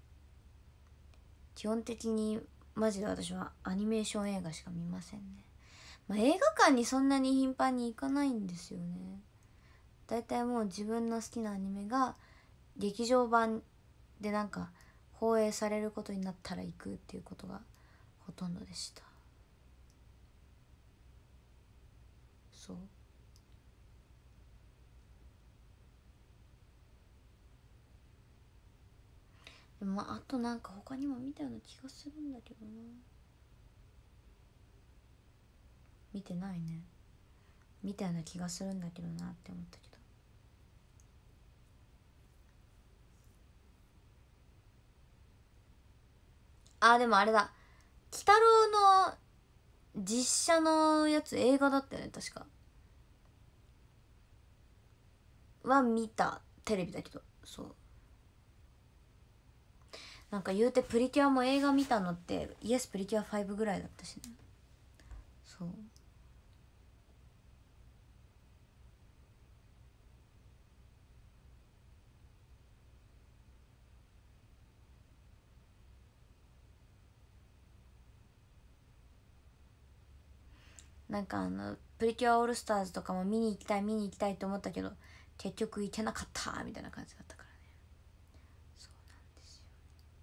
基本的にマジで私はアニメーション映画しか見ませんね。まあ、映画館にそんなに頻繁に行かないんですよね。だいたいもう自分の好きなアニメが劇場版でなんか放映されることになったら行くっていうことがほとんどでした。そうでもあとなんか他にも見たような気がするんだけどな。見てないね。 見たような気がするんだけどなって思ったけど。あ、でもあれだ、鬼太郎の実写のやつ映画だったよね確か。は見た、テレビだけど。そう、なんか言うてプリキュアも映画見たのってイエスプリキュアファイブぐらいだったしね。そう、なんかあのプリキュアオールスターズとかも見に行きたい見に行きたいと思ったけど結局行けなかったみたいな感じだったからね。そうなんですよ。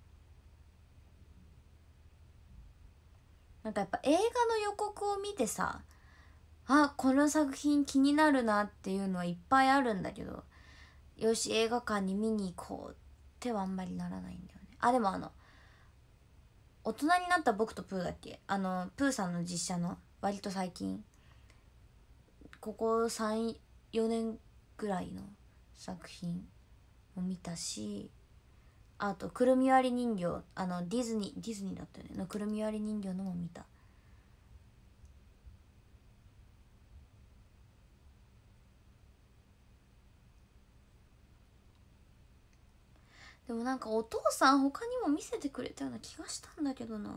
なんかやっぱ映画の予告を見てさ、あ、この作品気になるなっていうのはいっぱいあるんだけど、よし映画館に見に行こうってはあんまりならないんだよね。あ、でもあの大人になった僕とプーだっけ、あのプーさんの実写の割と最近、ここさん、よねんぐらいの作品も見たし、あとくるみ割り人形、あのディズニーディズニーだったよねのくるみ割り人形のも見た。でもなんかお父さん他にも見せてくれたような気がしたんだけどな。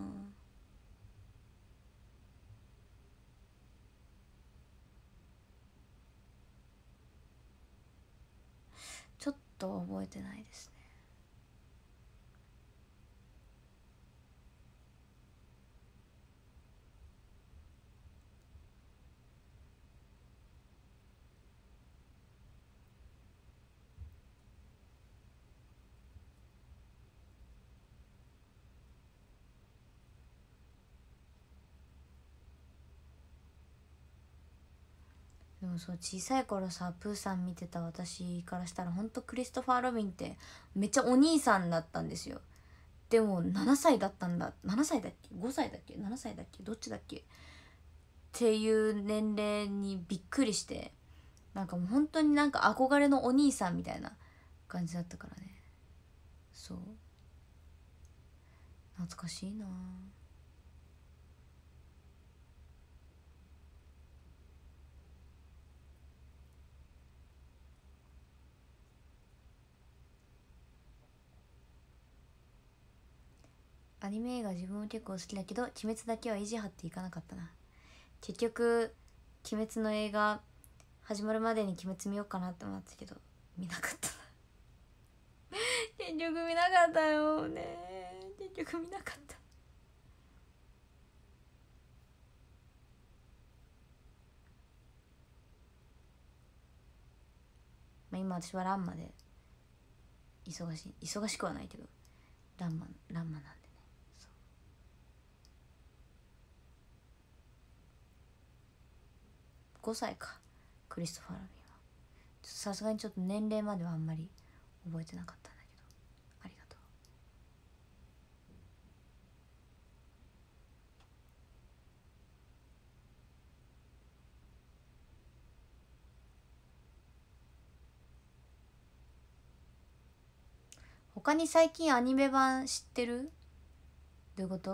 ちょっと覚えてないですね。でもそう小さい頃さプーさん見てた私からしたらほんとクリストファー・ロビンってめっちゃお兄さんだったんですよ。でもななさいだったんだ、ななさいだっけごさいだっけななさいだっけどっちだっけっていう年齢にびっくりして、なんかもう本当になんか憧れのお兄さんみたいな感じだったからね。そう、懐かしいな。アニメ映画自分も結構好きだけど鬼滅だけは意地張っていかなかったな。結局鬼滅の映画始まるまでに鬼滅見ようかなって思ったけど見なかった結局見なかったよね。結局見なかった。まあ今私はランマで忙しい忙しくはないけどランマランマなんでね。そう、ごさいかクリストファー・ラビンは。さすがにちょっと年齢まではあんまり覚えてなかったんだけど、ありがとう。他に最近アニメ版知ってる？どういうこと？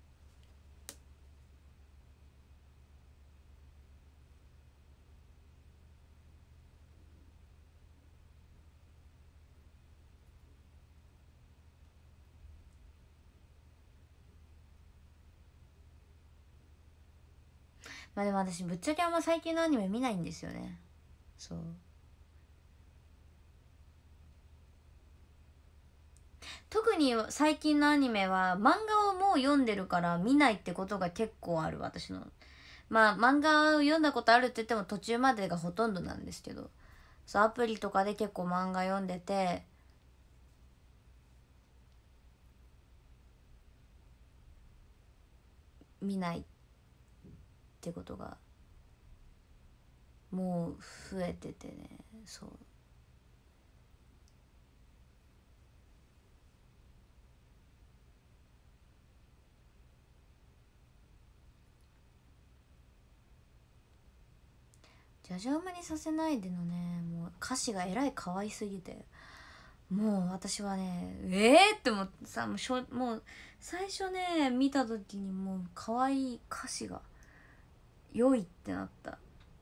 まあでも私ぶっちゃけあんま最近のアニメ見ないんですよね。そう、特に最近のアニメは漫画をもう読んでるから見ないってことが結構ある私の。まあ漫画を読んだことあるって言っても途中までがほとんどなんですけど、そうアプリとかで結構漫画読んでて、見ないってことがもう増えててね。そう、 じゃじゃ馬にさせないでのね、もう歌詞がえらい可愛すぎて、もう私はねええー、って思ってさ、もうしょもう最初ね見た時にもう可愛い歌詞が良いってなった。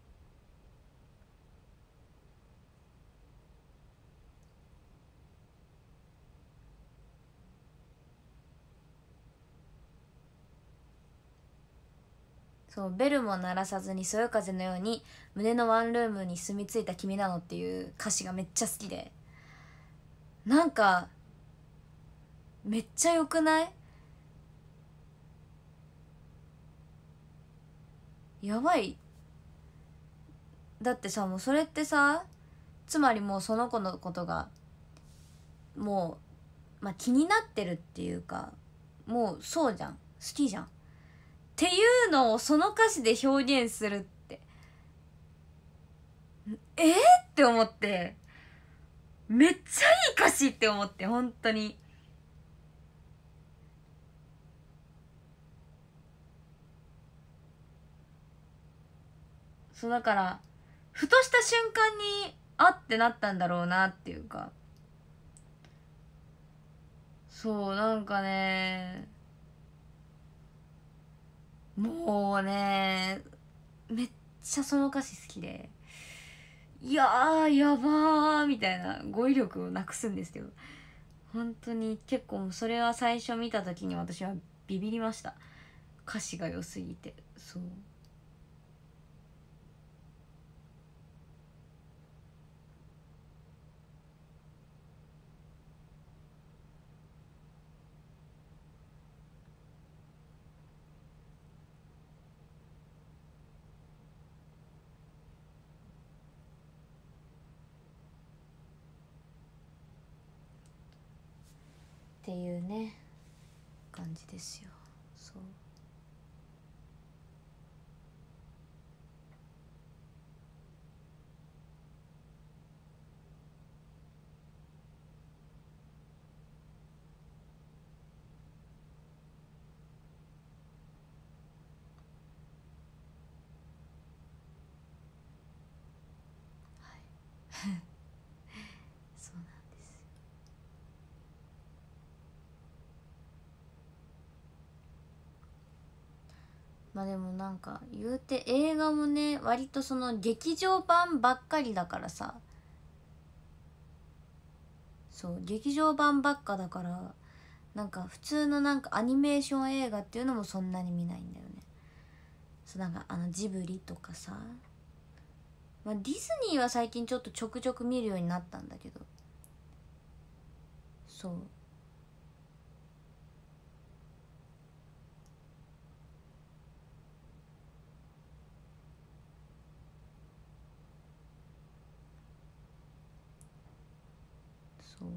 そうベルも鳴らさずにそよ風のように胸のワンルームに住み着いた君なのっていう歌詞がめっちゃ好きで、なんかめっちゃ良くない？やばい。だってさ、もうそれってさ、つまりもうその子のことがもう、まあ、気になってるっていうか、もうそうじゃん、好きじゃんっていうのをその歌詞で表現するって、えー、って思って、めっちゃいい歌詞って思って、本当に。そうだからふとした瞬間にあってなったんだろうなっていうか、そうなんかね、もうねめっちゃその歌詞好きで、いやーやばーみたいな語彙力をなくすんですけど、本当に結構それは最初見た時に私はビビりました。歌詞が良すぎて。そうっていうね感じですよ。そうそうなんですよ。まあでもなんか言うて映画もね割とその劇場版ばっかりだからさ、そう劇場版ばっかだから、なんか普通のなんかアニメーション映画っていうのもそんなに見ないんだよね。そうなんかあのジブリとかさ、まあ、ディズニーは最近ちょっとちょくちょく見るようになったんだけど、そうそう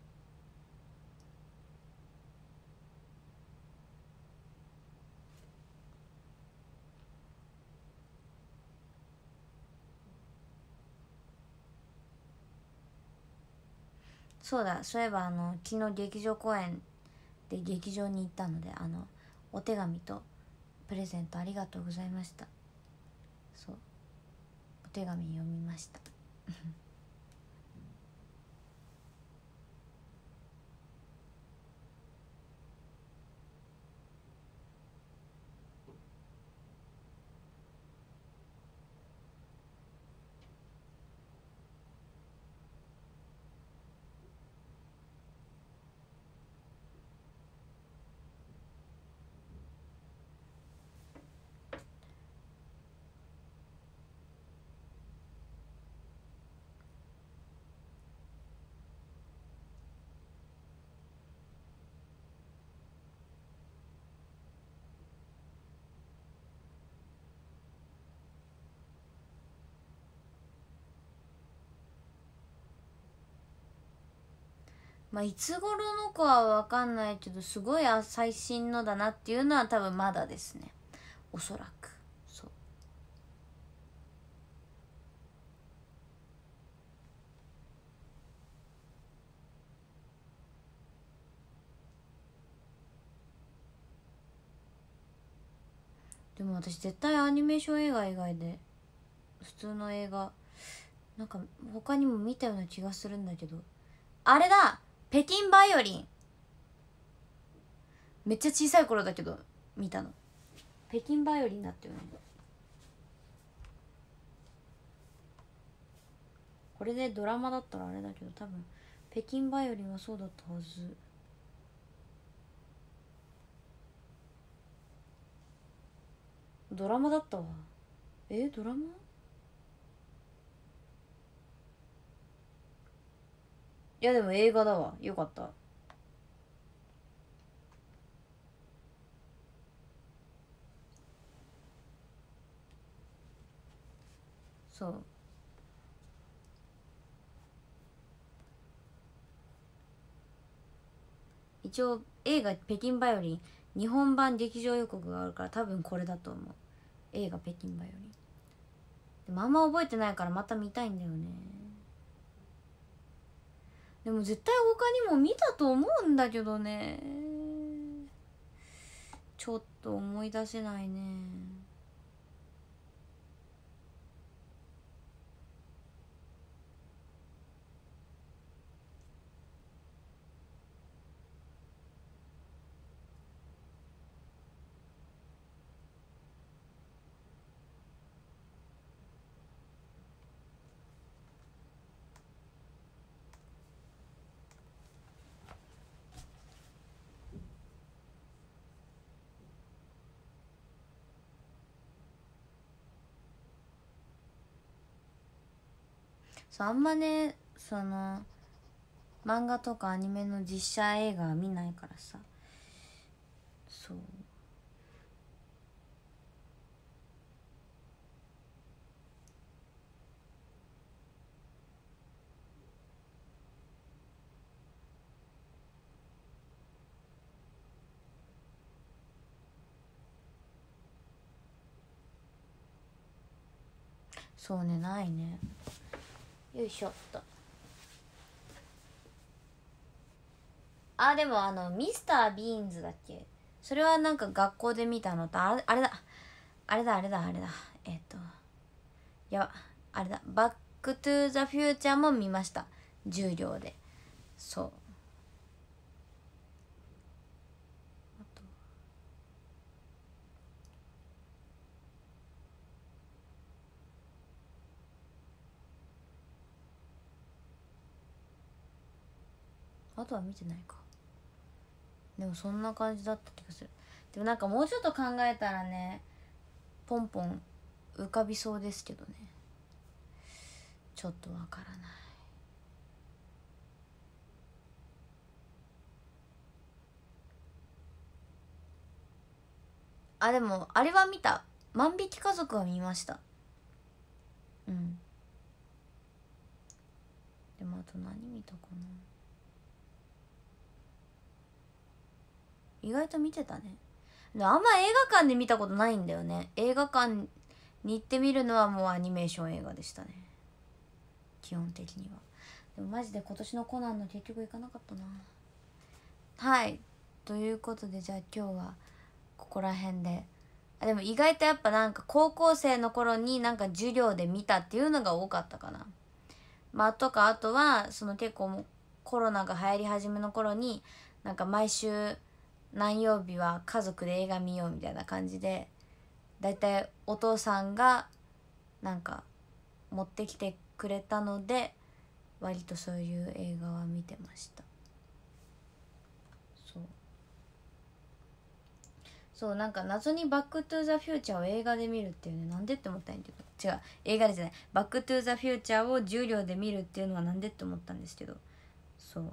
そうだ、そういえばあの昨日劇場公演で劇場に行ったので、あのお手紙とプレゼントありがとうございました。そうお手紙読みました。まあいつ頃の子は分かんないけど、すごい最新のだなっていうのは多分まだですね、おそらく。そうでも私絶対アニメーション映画以外で普通の映画なんか他にも見たような気がするんだけど、あれだ、北京バイオリン。めっちゃ小さい頃だけど見たの。北京バイオリンだったよね。これでドラマだったらあれだけど、多分北京バイオリンはそうだったはず。ドラマだったわ。えドラマ？いやでも映画だわ。よかった。そう、一応映画北京バイオリン日本版劇場予告があるから多分これだと思う。映画北京バイオリンでもあんま覚えてないからまた見たいんだよね。でも絶対他にも見たと思うんだけどね、ちょっと思い出せないね。そうあんまね、その漫画とかアニメの実写映画は見ないからさ。そうそうね、ないね。よいしょっと。あ、でもあのミスター・ビーンズだっけ、それはなんか学校で見たのと、あれあれだあれだあれだあれだえっといやあれだ、バック・トゥ・ザ・フューチャーも見ました、授業で。そう、あとは見てないか。でもそんな感じだった気がする。でもなんかもうちょっと考えたらね、ポンポン浮かびそうですけどね、ちょっとわからない。あ、でもあれは見た、万引き家族は見ました。うん。でもあと何見たかな、意外と見てたね。であんま映画館で見たことないんだよね。映画館に行ってみるのはもうアニメーション映画でしたね、基本的には。でもマジで今年のコナンの結局行かなかったな。はい、ということでじゃあ今日はここら辺で。あ、でも意外とやっぱなんか高校生の頃になんか授業で見たっていうのが多かったかな。まあとかあとはその結構コロナが流行り始めの頃になんか毎週何曜日は家族で映画見ようみたいな感じで、だいたいお父さんがなんか持ってきてくれたので割とそういう映画は見てました。そうそう、なんか謎にバックトゥーザフューチャーを映画で見るっていうね、なんでって思ったんだけど、違う、映画でじゃない、バックトゥーザフューチャーを授業で見るっていうのはなんでって思ったんですけど、そう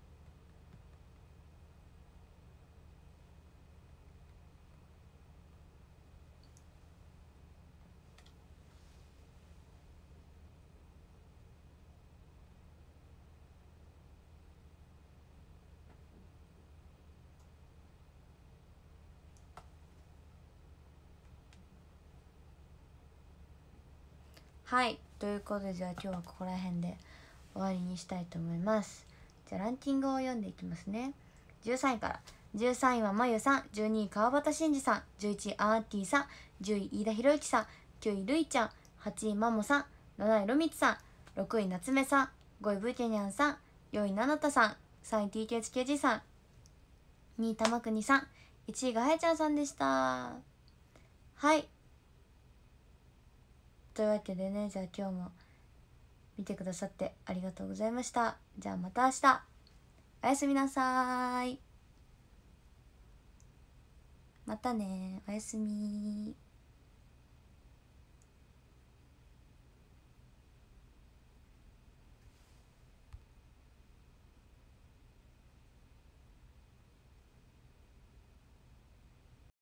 はい、ということでじゃあ今日はここら辺で終わりにしたいと思います。じゃあランキングを読んでいきますね。じゅうさんいから。じゅうさんいはまゆさん、じゅうにい川端慎二さん、じゅういちいアーティさん、じゅうい飯田博之さん、きゅういるいちゃん、 はちいマモさん、なないろみつさん、ろくい夏目さん、ごいブーケニャンさん、よんいななたさん、さんい ティーケーエイチケージー さん、にい玉国さん、いちいがはやちゃんさんでした。はい、というわけでね、じゃあ今日も見てくださってありがとうございました。じゃあまた明日、おやすみなさい。またね、おやすみ。